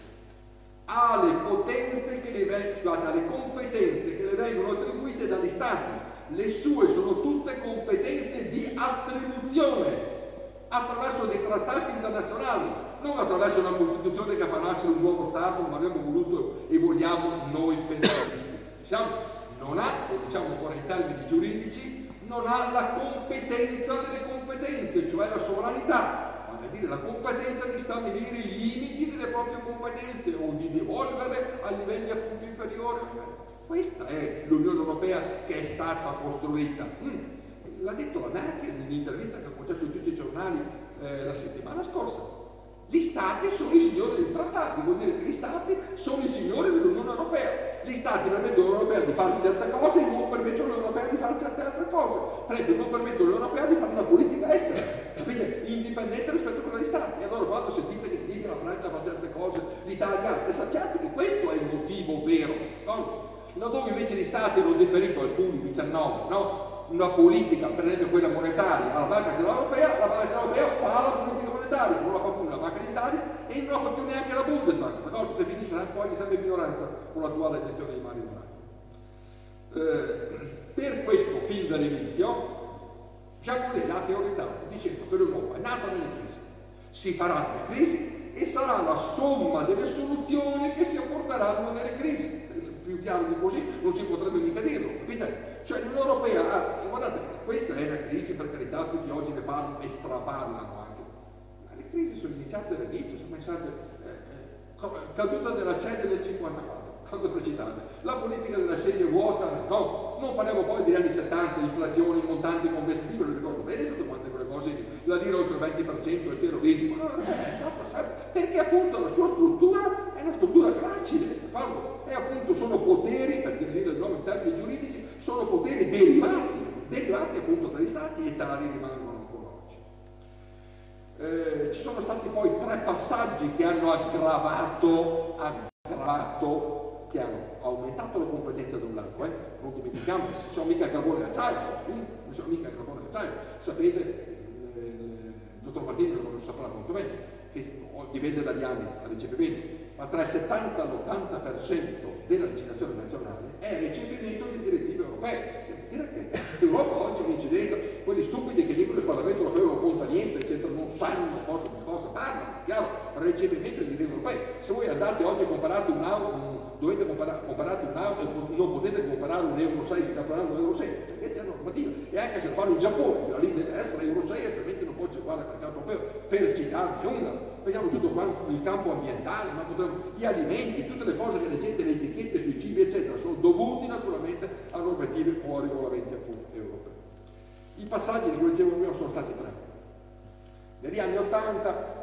ha le potenze che le competenze che le vengono attribuite dagli Stati. Le sue sono tutte competenze di attribuzione attraverso dei trattati internazionali, non attraverso una Costituzione che fa nascere un nuovo Stato come abbiamo voluto e vogliamo noi federalisti. Non ha, lo diciamo fuori in termini giuridici, non ha la competenza delle competenze, cioè la sovranità, vale a dire la competenza di stabilire i limiti delle proprie competenze o di evolvere a livelli appunto inferiori. Questa è l'Unione Europea che è stata costruita. L'ha detto la Merkel in un'intervista che ha concesso in tutti i giornali la settimana scorsa. Gli Stati sono i signori dei trattati, vuol dire che gli Stati sono i signori dell'Unione Europea. Gli Stati permettono all'Unione Europea di fare certe cose e non permettono all'Unione Europea di fare certe altre cose. Per esempio, non permettono all'Unione Europea di fare una politica estera, capite? Indipendente rispetto a quella degli Stati. E allora quando sentite che dice la Francia fa certe cose, l'Italia altre, sappiate che questo è il motivo vero. No? Laddove invece gli Stati hanno deferito alcuni 19, no? Una politica, per esempio quella monetaria, alla Banca Centrale Europea, la Banca Centrale Europea fa la politica monetaria, non la fa più la Banca d'Italia e non la fa più neanche la Bundesbank, d'accordo? Che finisce poi sempre in minoranza con l'attuale gestione dei mari mondiali. Per questo, fin dall'inizio, Jacques Monnet ha teorizzato dicendo che l'Europa è nata nelle crisi, si farà nelle crisi e sarà la somma delle soluzioni che si apporteranno nelle crisi. Più chiaro di così non si potrebbe mica dirlo, capite? Cioè l'Unione Europea, guardate, questa è una crisi, per carità, tutti oggi ne parlano e straparlano anche, ma le crisi sono iniziate dall'inizio, sono pensate, caduta della CED del 54, quando precitate, la politica della sedia vuota, no, non parliamo poi degli anni 70, inflazione, montanti convertibili, lo ricordo bene tutte quante quelle cose. cose, la lira oltre il 20%, il terrorismo, no, è stata sempre, perché appunto la sua struttura è una struttura fragile, è appunto, sono poteri, per dire il nome in termini giuridici, sono poteri derivati appunto dagli stati e tali rimangono ancora oggi. Ci sono stati poi 3 passaggi che hanno aggravato, che hanno aumentato la competenza da un lato, non dimentichiamo, non sono mica carbone e acciaio, sapete, il dottor Martini lo saprà molto bene, che dipende dagli anni a recepimento, ma tra il 70 e l'80% della legislazione nazionale è recepimento di direttive europee. Dire che l'Europa oggi è un'incidenza, quelli stupidi che dicono che il Parlamento europeo non conta niente, eccetera, non sanno cosa parlano, chiaro, recepimento di direttive europee. Se voi andate oggi e comparate dovete comparate un'auto e non potete comparare un Euro 6, si sta parlando di Euro 6, perché c'è una normativa, e anche se fanno in Giappone, la lì deve essere Euro 6, altrimenti non può circolare al mercato europeo, per citarne una. Vediamo tutto quanto il campo ambientale, ma gli alimenti, tutte le cose che leggete, le etichette sui cibi, eccetera, sono dovuti naturalmente a normative o a regolamenti appunto europei. I passaggi di cui dicevo prima sono stati 3. Negli anni 80,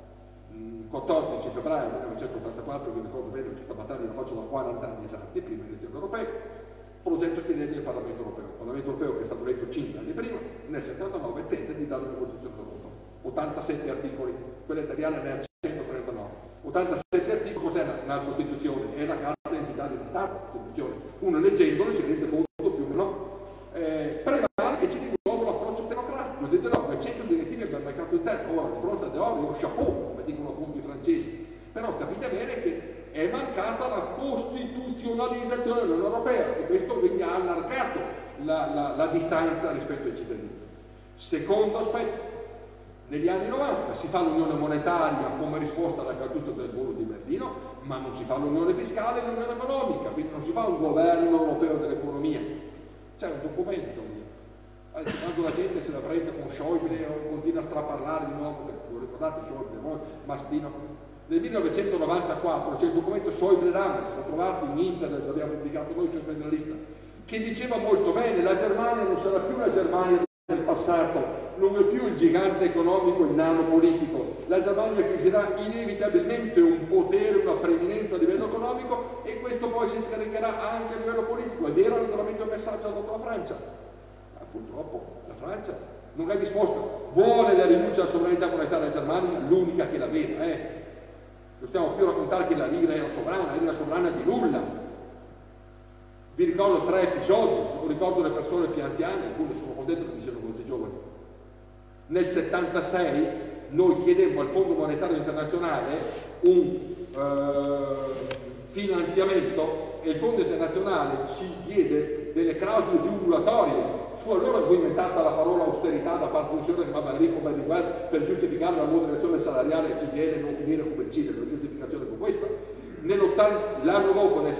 14 febbraio 1984, vi ricordo bene che questa battaglia la faccio da 40 anni esatti, prima elezioni europee, progetto Spinelli del Parlamento europeo. Il Parlamento europeo, che è stato eletto 5 anni prima, nel 79 tenta di dare una Costituzione europea. 87 articoli, quella italiana ne ha 139. 87 articoli, cos'è la Costituzione? È la carta d'identità di uno Stato, Costituzione. Uno leggendolo si rende conto più o meno. Prevale che ci di nuovo l'approccio tecnocratico, dite no, 900 direttive per il mercato interno, ora di fronte a De Oro, chapeau, come dicono appunto i francesi. Però capite bene che è mancata la costituzionalizzazione dell'Unione Europea e questo quindi ha allargato la distanza rispetto ai cittadini. Secondo aspetto, negli anni 90 si fa l'unione monetaria come risposta alla caduta del muro di Berlino, ma non si fa l'unione fiscale e l'unione economica, quindi non si fa un governo europeo dell'economia. C'è un documento lì. Quando la gente se la prende con Schäuble o continua a straparlare di nuovo, lo ricordate Schäuble, Mastino? Nel 1994 c'è il documento Schäuble-Ramos, l'ho trovato in internet, l'abbiamo pubblicato noi sul Federalista, che diceva molto bene: la Germania non sarà più la Germania del passato, non è più il gigante economico, il nano politico. La Germania acquisirà inevitabilmente un potere, una preminenza a livello economico e questo poi si scaricherà anche a livello politico. Ed era naturalmente un messaggio dopo la Francia. Ma purtroppo la Francia non è disposta, vuole la rinuncia alla sovranità monetaria della Germania, l'unica che l'aveva. Non stiamo più a raccontare che la lira era sovrana di nulla. Vi ricordo 3 episodi, non ricordo le persone più anziane, alcune sono contento che mi siano molti giovani. Nel 76 noi chiedemmo al Fondo Monetario Internazionale un finanziamento e il Fondo Internazionale ci diede delle clausole giugulatorie. Fu allora fu inventata la parola austerità da parte di un signore che si chiama Enrico Berlinguer per giustificare la moderazione salariale del CGL e non finire come il Cile, la giustificazione fu questa. L'anno dopo, nel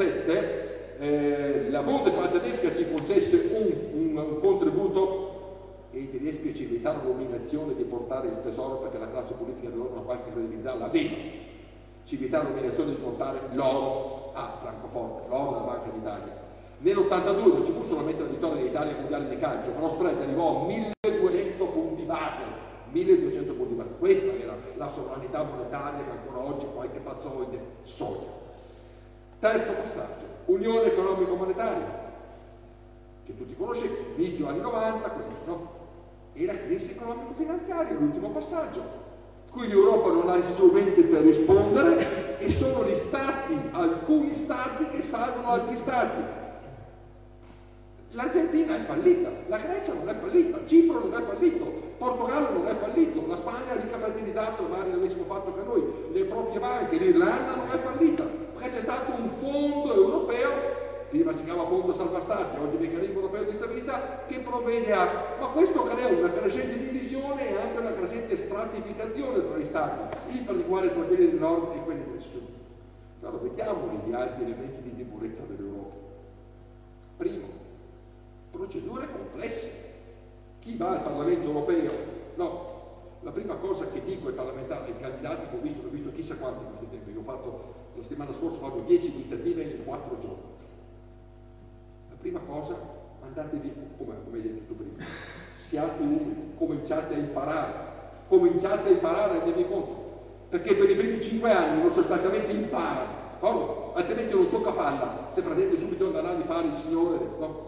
77, la Bundesbank tedesca ci concesse un contributo e i tedeschi ci evitarono l'umiliazione di portare il tesoro perché la classe politica di loro una qualche credibilità l'aveva. Ci evitarono l'umiliazione di portare l'oro a Francoforte, l'oro della Banca d'Italia. Nell'82 non ci fu solamente la vittoria dell'Italia ai mondiali di calcio, ma lo spread arrivò a 1200 punti base. 1200 punti base. Questa era la sovranità monetaria che ancora oggi qualche pazzoide sogna. Terzo passaggio, Unione economico-monetaria, che tutti conoscete, inizio anni 90, no? E la crisi economico-finanziaria, l'ultimo passaggio. Qui l'Europa non ha gli strumenti per rispondere e sono gli stati, alcuni stati che salvano altri stati. L'Argentina è fallita, la Grecia non è fallita, Cipro non è fallito, Portogallo non è fallito, la Spagna ha ricapitalizzato, magari l'avessimo fatto per noi, le proprie banche, l'Irlanda non è fallita, perché c'è stato un fondo europeo, prima si chiama Fondo Salva Stati, oggi Meccanismo Europeo di Stabilità, che provvede a... Ma questo crea una crescente divisione e anche una crescente stratificazione tra gli stati, in particolare tra quelli del nord e quelli del sud. Allora, vediamo gli altri elementi di debolezza dell'Europa. Primo, procedure complesse. Chi va al Parlamento europeo? No, la prima cosa che dico ai parlamentari, ai candidati che ho visto chissà quanti in questo tempo, io ho fatto la settimana scorsa, ho fatto 10 iniziative in 4 giorni. La prima cosa, andate via, come hai detto prima, siate umili, cominciate a imparare, rendetevi conto, perché per i primi 5 anni uno sostanzialmente impara, d'accordo? Altrimenti non tocca palla, se pretende subito andare a fare il signore, no?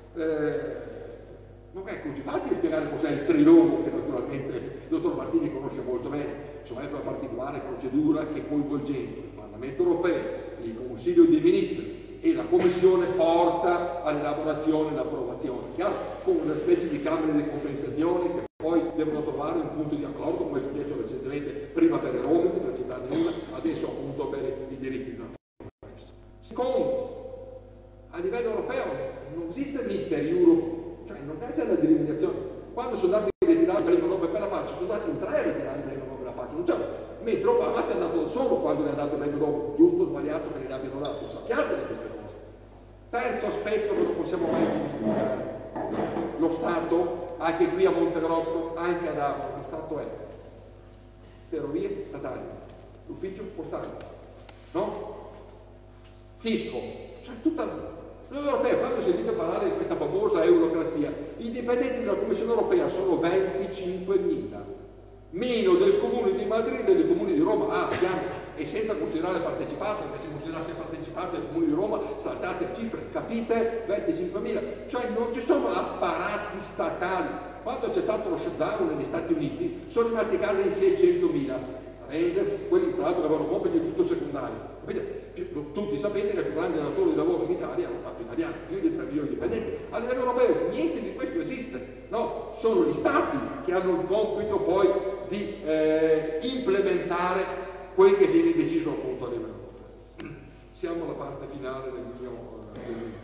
Non è così facile spiegare cos'è il trilogo, che naturalmente il dottor Martini conosce molto bene, cioè una particolare procedura che coinvolgendo il Parlamento europeo, il Consiglio dei Ministri e la Commissione porta all'elaborazione e all'approvazione, chiaro? Con una specie di camere di compensazione che poi devono trovare un punto di accordo, come è successo recentemente, prima per i roaming, per citarne una, adesso appunto per i diritti di natura. Secondo, a livello europeo non esiste Mister Europe, cioè non c'è la delineazione. Quando sono andati a ritirare il premio Nobel per la pace, sono andati in 3 a ritirare il premio Nobel per la pace, non c'è. Mentre Obama ci è andato da solo quando ne è andato il premio dopo, giusto o sbagliato che ne abbiano dato, sappiate di queste cose. Terzo aspetto che non possiamo mai dimenticare, lo Stato, anche qui a Montegrotto, anche ad Avola, lo Stato è ferrovie statali, l'ufficio postale, no? Fisco, cioè tutta l'Unione Europea. Quando sentite parlare di questa famosa eurocrazia, i dipendenti della Commissione Europea sono 25.000, meno del Comune di Madrid e del Comune di Roma, piano, e senza considerare partecipato, perché se considerate partecipato del Comune di Roma saltate a cifre, capite? 25.000, cioè non ci sono apparati statali. Quando c'è stato lo shutdown negli Stati Uniti sono rimasti a casa in 600.000 Rangers, quelli tra l'altro che avevano compiti tutto secondari. Capite? Tutti sapete che il più grande datore di lavoro in Italia è lo Stato italiano, più di 3 milioni di dipendenti. A livello europeo niente di questo esiste, no? Sono gli Stati che hanno il compito poi di implementare quel che viene deciso appunto a livello europeo. Siamo alla parte finale del mio intervento.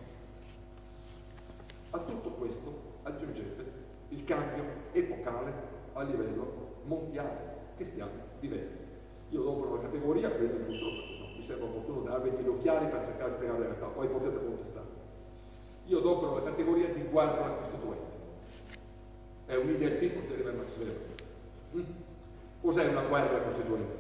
A tutto questo aggiungete il cambio epocale a livello mondiale che stiamo vivendo. Io dopo una categoria, vedete purtroppo mi sembra opportuno darvi gli occhiali per cercare di spiegare la realtà, poi potete contestare. Io dopo la categoria di guerra costituente. È un'idea tipo deriva Max Weber. Cos'è una guerra costituente?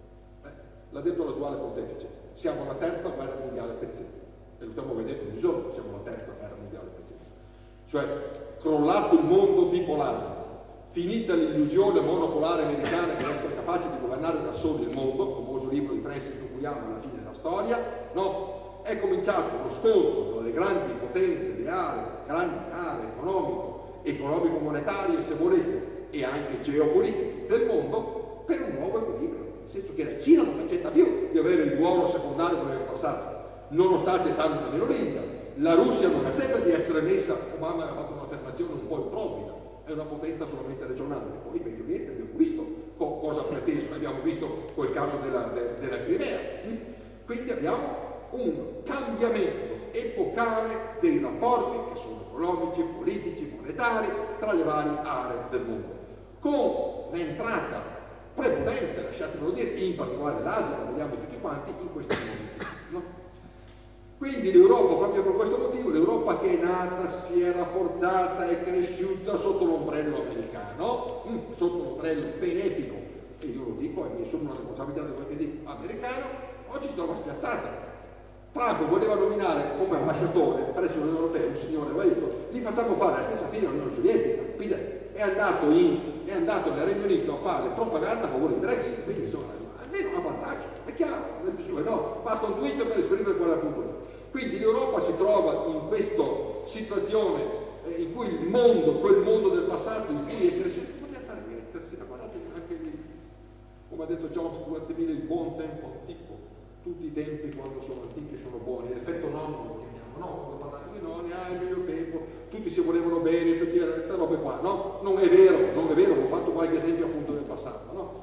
L'ha detto l'attuale pontefice, siamo alla terza guerra mondiale pezzente. E lo stiamo vedendo ogni giorno, siamo alla terza guerra mondiale pezzente. Cioè, crollato il mondo bipolare, finita l'illusione monopolare americana di essere capace di governare da soli il mondo, il famoso libro di Francis Fukuyama alla fine della storia, no? È cominciato lo scontro tra le grandi potenze, le grandi aree economico-monetarie, se volete, e anche geopolitiche del mondo per un nuovo equilibrio. Nel senso che la Cina non accetta più di avere il ruolo secondario come nel passato, non lo sta accettando nemmeno l'India, la Russia non accetta di essere messa, Obama ha fatto un'affermazione un po' improvvida, è una potenza solamente regionale. E poi in Medio Oriente abbiamo visto cosa ha preteso, abbiamo visto quel caso della Crimea. Quindi abbiamo un cambiamento epocale dei rapporti che sono economici, politici, monetari tra le varie aree del mondo, con l'entrata prepotente, lasciatemelo dire, in particolare l'Asia, lo vediamo tutti quanti in questi momenti, no? Quindi l'Europa, proprio per questo motivo, l'Europa che è nata, si è rafforzata, è cresciuta sotto l'ombrello americano, sotto l'ombrello benefico, e io lo dico, e mi assumo una responsabilità da quel che dico, americano, oggi si trova spiazzata. Trump voleva nominare come ambasciatore presso l'Unione Europea un signore, aveva detto, gli facciamo fare la stessa fine all'Unione Sovietica, capite? È andato nel Regno Unito a fare propaganda a favore di Brexit, quindi insomma, almeno ha vantaggio, è chiaro, no, basta un tweet per esprimere qual è il punto. Quindi l'Europa si trova in questa situazione in cui il mondo, quel mondo del passato in cui è cresciuto, poteva permettersi, guardate anche lì, come ha detto John Stuart Mill, il buon tempo antico, tutti i tempi quando sono antichi sono buoni, l'effetto nonno lo chiamiamo, no? Quando parlate di nonni, il miglior tempo, tutti si volevano bene, tutte queste robe qua, no? Non è vero, ho fatto qualche esempio appunto del passato, no?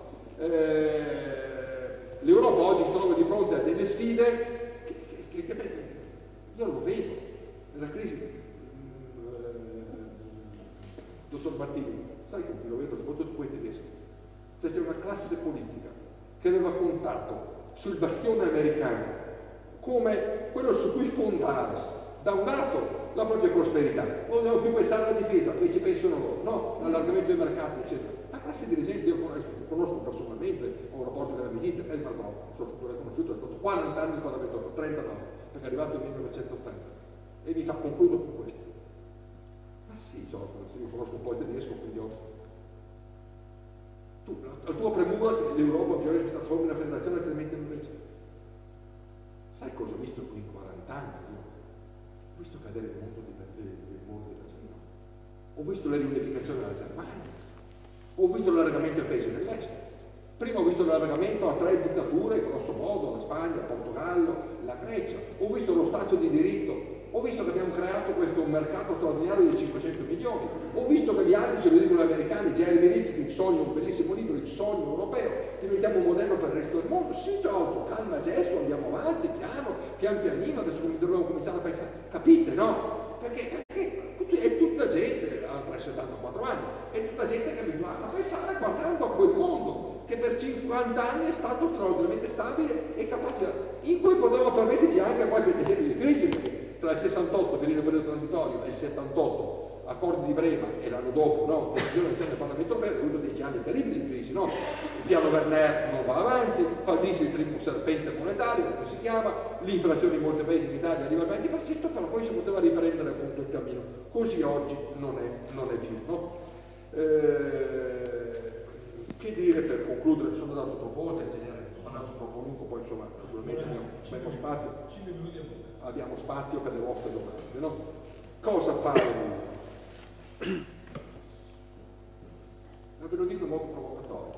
L'Europa oggi si trova di fronte a delle sfide che io lo vedo nella crisi. Dottor Martini, sai che lo vedo soprattutto quei tedeschi, cioè c'è una classe politica che aveva contato sul bastione americano come quello su cui fondare da un lato la propria prosperità, non devo più pensare alla difesa, qui ci pensano loro, no? L'allargamento dei mercati, eccetera. La classe dirigente, io conosco personalmente, ho un rapporto di amicizia, Elmar Brock, sono stato riconosciuto, è stato 40 anni in Parlamento, 39, perché è arrivato nel 1980, e vi concludo con questo. Ma sì, Giorgio, se io conosco un po' il tedesco, quindi la tua premura che l'Europa che oggi si trasforma in una federazione altrimenti non regge. Sai cosa ho visto qui in 40 anni? Io ho visto cadere il muro di Berlino, ho visto la riunificazione della Germania, ho visto l'allargamento ai paesi dell'est. Prima ho visto l'allargamento a 3 dittature, grosso modo, la Spagna, il Portogallo, la Grecia. Ho visto lo Stato di diritto. Ho visto che abbiamo creato questo mercato straordinario di 500 milioni. Ho visto che gli altri, ce lo dicono gli americani, Jeremy Rifkin, il sogno, un bellissimo libro, il sogno europeo, diventiamo un modello per il resto del mondo. Sì, Giorgio, calma gesto, andiamo avanti, pian pianino, adesso dobbiamo cominciare a pensare. Capite, no? Perché è tutta gente, tra 74 anni, è tutta gente che è abituata a pensare guardando a quel mondo che per 50 anni è stato straordinariamente stabile e capace, in cui poteva permetterci anche qualche decennio di crisi, perché tra il 68, finire il periodo transitorio, e il 78, accordi di Brema, e l'anno dopo, no, decisione del Parlamento europeo, avuto 10 anni terribili di crisi, no? Il piano Werner non va avanti, fallisce il primo serpente monetario, come si chiama, l'inflazione in molti paesi d'Italia arriva al 20%, però poi si poteva riprendere appunto il cammino. Così oggi non è più, no? Che dire per concludere? Sono dato troppo oltre, ho parlato troppo lungo, poi insomma naturalmente abbiamo spazio per le vostre domande, no? Cosa fare? Ma ve lo dico in modo provocatorio.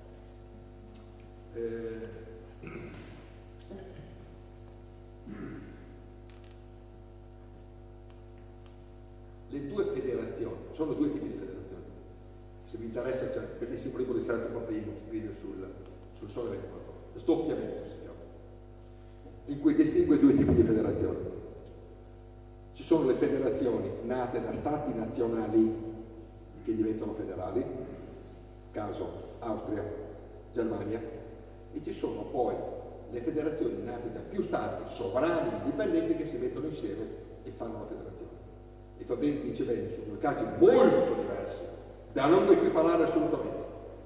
Le due federazioni, sono due tipi di federazioni. Se vi interessa c'è un bellissimo libro di Sergio Fabrino, scrive sul Sole 24 Ore, Stoppiamento si chiama, in cui distingue due tipi di federazioni. Ci sono le federazioni nate da stati nazionali che diventano federali, caso Austria, Germania, e ci sono poi le federazioni nate da più stati sovrani, indipendenti, che si mettono insieme e fanno la federazione. E Fabrino dice bene, sono due casi molto diversi, da non equiparare assolutamente.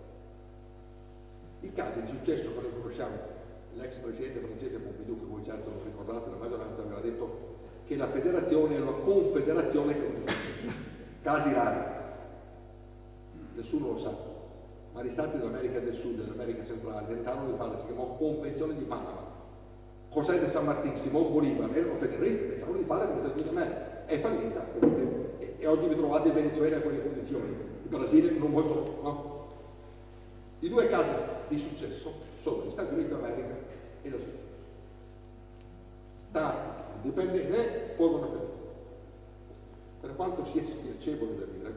I casi di successo che noi conosciamo, l'ex presidente francese Pompidou, che voi certo non ricordate, la maggioranza aveva detto che la federazione è una confederazione che non esiste. Casi rari, nessuno lo sa, ma gli stati dell'America del Sud e dell'America centrale tentarono di fare, si chiamò Convenzione di Panama. José de San Martín, Simón Bolívar erano federalisti, pensavano di fare come Stati Uniti d'America, è fallita e oggi vi trovate in Venezuela a quelle condizioni, il Brasile non molto, no? I due casi di successo sono gli Stati Uniti d'America e la Svizzera. Stati indipendenti formano una federazione. Per quanto sia spiacevole da dire,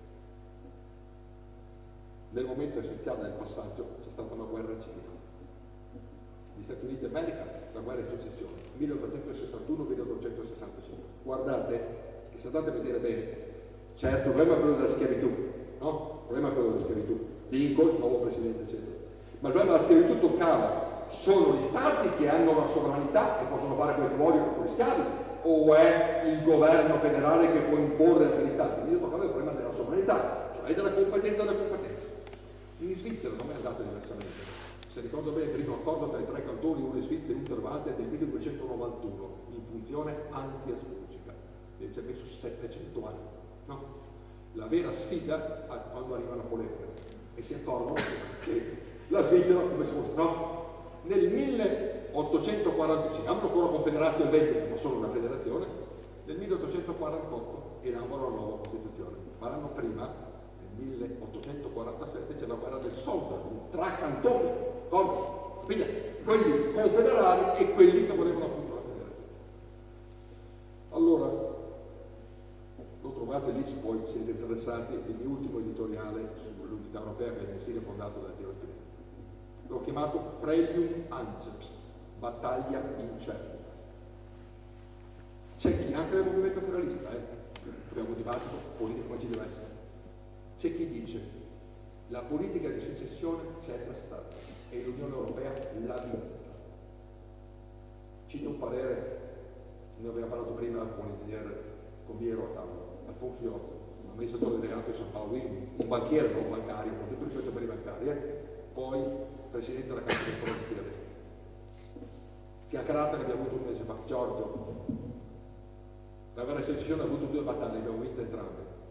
nel momento essenziale del passaggio c'è stata una guerra civile. Gli Stati Uniti d'America, la guerra di secessione, 1861-1865. Guardate, che se andate a vedere bene, certo il problema è quello della schiavitù, no? Il problema è quello della schiavitù. Lincoln, nuovo presidente, eccetera. Ma il problema della schiavitù toccava solo gli stati che hanno la sovranità e possono fare quel che vogliono con gli schiavi, o è il governo federale che può imporre per gli stati? Io toccava il problema della sovranità, cioè della competenza delle competenze. In Svizzera non è andato diversamente. Se ricordo bene, il primo accordo tra i tre cantoni, uno in Svizzera e Unterwalde, è del 1291, in funzione anti-asburgica, ci ha messo 700 anni. No? La vera sfida è quando arriva Napoleone e si accorgono che la Svizzera, come si può, no? Nel 1845, hanno ancora confederati elvetiche, ma sono una federazione, nel 1848 elaborano la nuova Costituzione. Ma l'anno prima, nel 1847, c'è la guerra del Soldo, tra cantoni, quindi quelli confederali e quelli che volevano appunto la federazione. Allora, lo trovate lì se poi siete interessati, il mio ultimo editoriale sull'unità europea, che è il mensile fondato da Tiro Pini. L'ho chiamato Praevium Anceps, battaglia in cielo. C'è chi, anche nel movimento federalista, abbiamo un dibattito politico come ci deve essere, c'è chi dice la politica di secessione c'è già stata e l'Unione Europea l'ha vinta. Cito un parere, ne abbiamo parlato prima con l'ingegnere Comiero a tavola, Alfonso Iozzo, amministratore delegato di San Paolo, un banchiere, non bancario, con tutto rispetto per i bancari, poi presidente della Camera dei Prodotti dell'Est. Chiacchierata che abbiamo avuto un mese fa, Giorgio, la guerra di secessione ha avuto due battaglie, abbiamo vinto entrambe.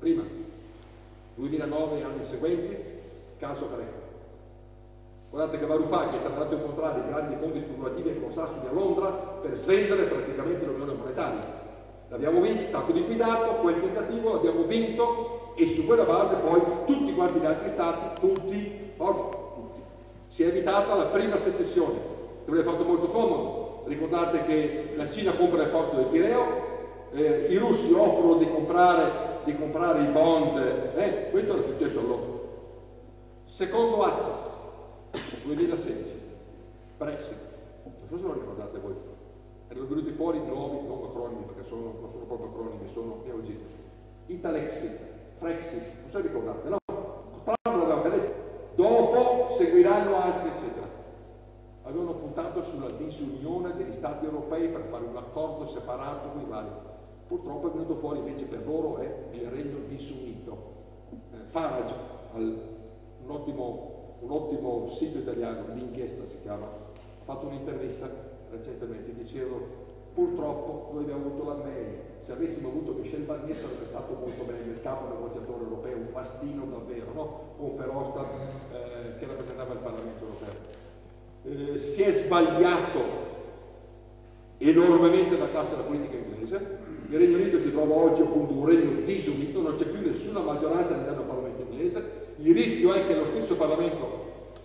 Prima, 2009 e anni seguenti, caso Greco. Guardate che Varoufakis è stato andato a incontrare i grandi fondi speculativi anglosassoni a Londra per svendere praticamente l'unione monetaria. L'abbiamo vinto, è stato liquidato, quel tentativo l'abbiamo vinto e su quella base poi tutti quanti gli altri stati, tutti. Si è evitata la prima secessione, che avrebbe fatto molto comodo. Ricordate che la Cina compra il porto del Pireo, i russi offrono di comprare i bond, questo era successo allora. Secondo atto, 2016, Brexit, non so se lo ricordate voi, erano venuti fuori nuovi, non acronimi perché non sono proprio acronimi, sono neogeni. Italexit, Frexit, non so se ricordate, no? Trump l'aveva detto, dopo seguiranno altri, eccetera. Avevano puntato sulla disunione degli Stati europei per fare un accordo separato con i vari. Purtroppo è venuto fuori invece per loro è il regno disunito. Farage, un ottimo sito italiano, l'inchiesta si chiama, ha fatto un'intervista recentemente, dicevano purtroppo noi abbiamo avuto la May, se avessimo avuto Michel Barnier sarebbe stato molto meglio, il capo negoziatore europeo, un mastino davvero, no? Con Verhofstadt che rappresentava il Parlamento europeo. Si è sbagliato enormemente la classe della politica inglese, il Regno Unito si trova oggi appunto un regno disunito, non c'è più nessuna maggioranza all'interno del Parlamento inglese, il rischio è che lo stesso Parlamento,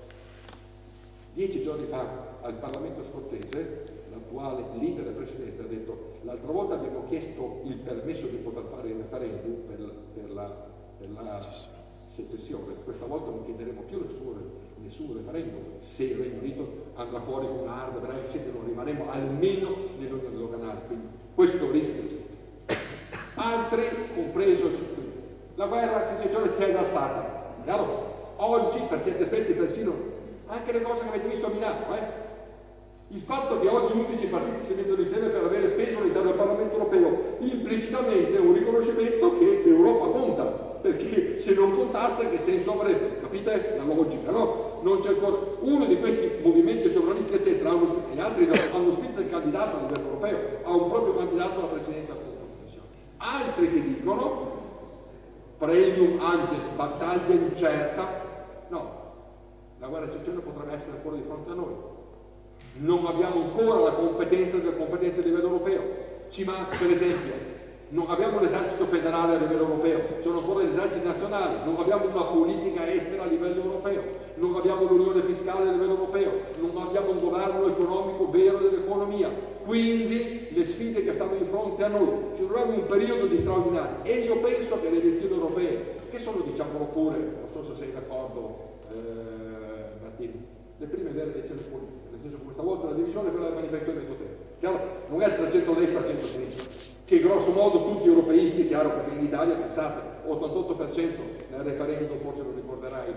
10 giorni fa al Parlamento scozzese, l'attuale leader e presidente ha detto l'altra volta abbiamo chiesto il permesso di poter fare il referendum per la secessione, questa volta non chiederemo più nessun referendum se il Regno Unito andrà fuori con un hard Brexit e non rimarremo almeno nell'unione doganale, quindi questo rischio c'è. Altri, compreso la guerra, la secessione c'è già stata, chiaro? Oggi per certi aspetti persino anche le cose che avete visto a Milano, il fatto che oggi 11 partiti si mettono insieme per avere peso all'interno del Parlamento europeo implicitamente è un riconoscimento che l'Europa conta, perché se non contasse che senso avrebbe? Capite la logica, no? Non c'è ancora uno di questi movimenti sovranisti eccetera, gli altri hanno scritto il candidato a livello europeo, ha un proprio candidato alla presidenza della Commissione. Altri che dicono Praelium Anges, battaglia incerta, no, la guerra secessione potrebbe essere ancora di fronte a noi. Non abbiamo ancora la competenza delle competenze a livello europeo. Ci manca, per esempio, non abbiamo un esercito federale a livello europeo, sono ancora gli eserciti nazionali, non abbiamo una politica estera a livello europeo, non abbiamo l'unione fiscale a livello europeo, non abbiamo un governo economico vero dell'economia. Quindi le sfide che stanno di fronte a noi, ci troviamo in un periodo di straordinario e io penso che le elezioni europee, che sono diciamolo pure, non so se sei d'accordo Martino, le prime vere elezioni politiche, nel senso che questa volta la divisione è quella del manifesto del tempo. Chiaro? Non è tra centro-destra e centro-sinistra, che grosso modo tutti europeisti, chiaro, perché in Italia, pensate, 88% nel referendum, forse lo ricorderai,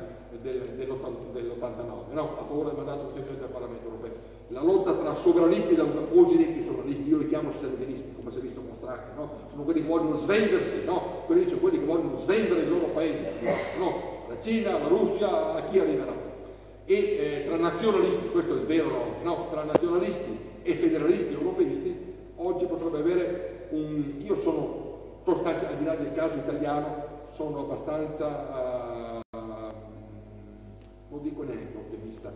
dell'89, no? A favore del mandato costituzionale del Parlamento europeo. La lotta tra sovranisti e cosiddetti sovranisti, io li chiamo servilisti, come si è visto con Stracchi, no? Sono quelli che vogliono svendersi, no? Quelli sono quelli che vogliono svendere il loro paese, no? La Cina, la Russia, a chi arriverà? E tra nazionalisti, questo è il vero nome, no? Tra nazionalisti e federalisti europeisti, oggi potrebbe avere io sono costante, al di là del caso italiano, sono abbastanza, non dico neanche ottimista,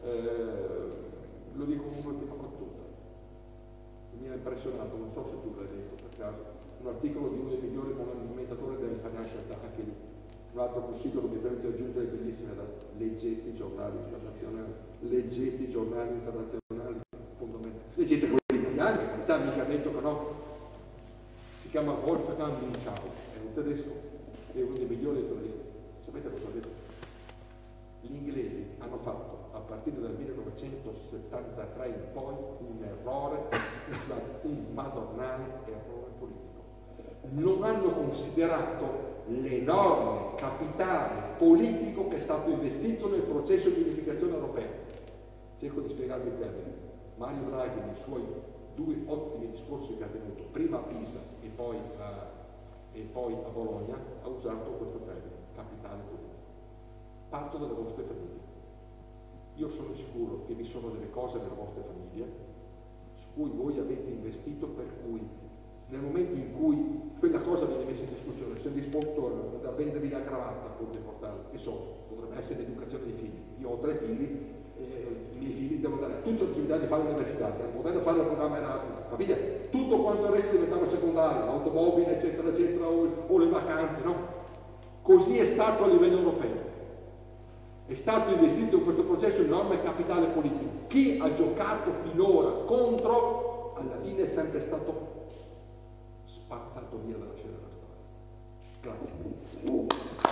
lo dico come un'ultima battuta. Mi ha impressionato, non so se tu l'hai letto per caso, un articolo di uno dei migliori commentatori del Financial Times, anche lì. Un altro consiglio che mi permette di aggiungere bellissima, leggete i giornali internazionali, leggete i giornali internazionali, fondamentali, leggete quelli italiani, in realtà mica detto che no, si chiama Wolfgang Munchau, è un tedesco, è uno dei migliori giornalisti. Sapete cosa ha detto? Gli inglesi hanno fatto a partire dal 1973 in poi un errore, un madornale errore politico. Non hanno considerato l'enorme capitale politico che è stato investito nel processo di unificazione europea. Cerco di spiegarvi il termine. Mario Draghi nei suoi due ottimi discorsi che ha tenuto, prima a Pisa e poi a Bologna, ha usato questo termine, capitale politico. Parto dalle vostre famiglie. Io sono sicuro che vi sono delle cose nelle vostre famiglie su cui voi avete investito, per cui nel momento in cui quella cosa viene messa in discussione, sei disposto a vendermi la cravatta pur di portarla, che so, potrebbe essere l'educazione dei figli. Io ho 3 figli, i miei figli devono dare tutta la possibilità di fare l'università, non potendo fare il programma Erasmus, capite? Tutto quanto il resto diventava secondario, l'automobile, eccetera, eccetera, o le vacanze, no? Così è stato a livello europeo. È stato investito in questo processo un enorme capitale politico. Chi ha giocato finora contro, alla fine è sempre stato spazzato via dalla scena della storia. Grazie.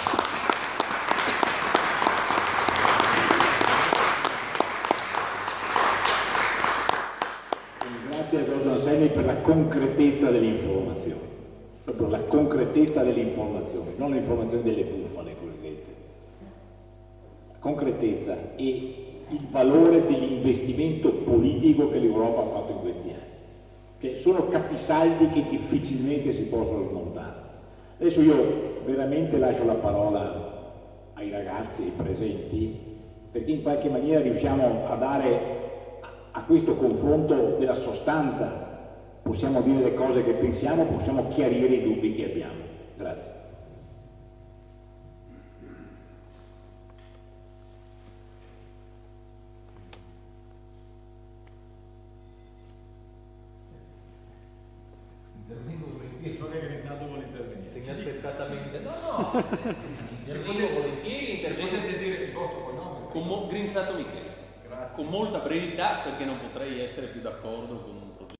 Grazie a Gordon Selmy per la concretezza delle informazioni, proprio la concretezza delle informazioni, non le informazioni delle bufale cosiddette. La concretezza e il valore dell'investimento politico che l'Europa ha fatto in questi anni, che sono capisaldi che difficilmente si possono smontare. Adesso io veramente lascio la parola ai ragazzi, ai presenti, perché in qualche maniera riusciamo a dare a questo confronto della sostanza, possiamo dire le cose che pensiamo, possiamo chiarire i dubbi che abbiamo. Grazie. Intervengo volentieri. So che Grinzaldo vuole intervenire. Segnatamente. No. Intervengo volentieri, Potete dire il vostro cognome? Grinzato Michele. Grazie. Con molta brevità, perché non potrei essere più d'accordo con un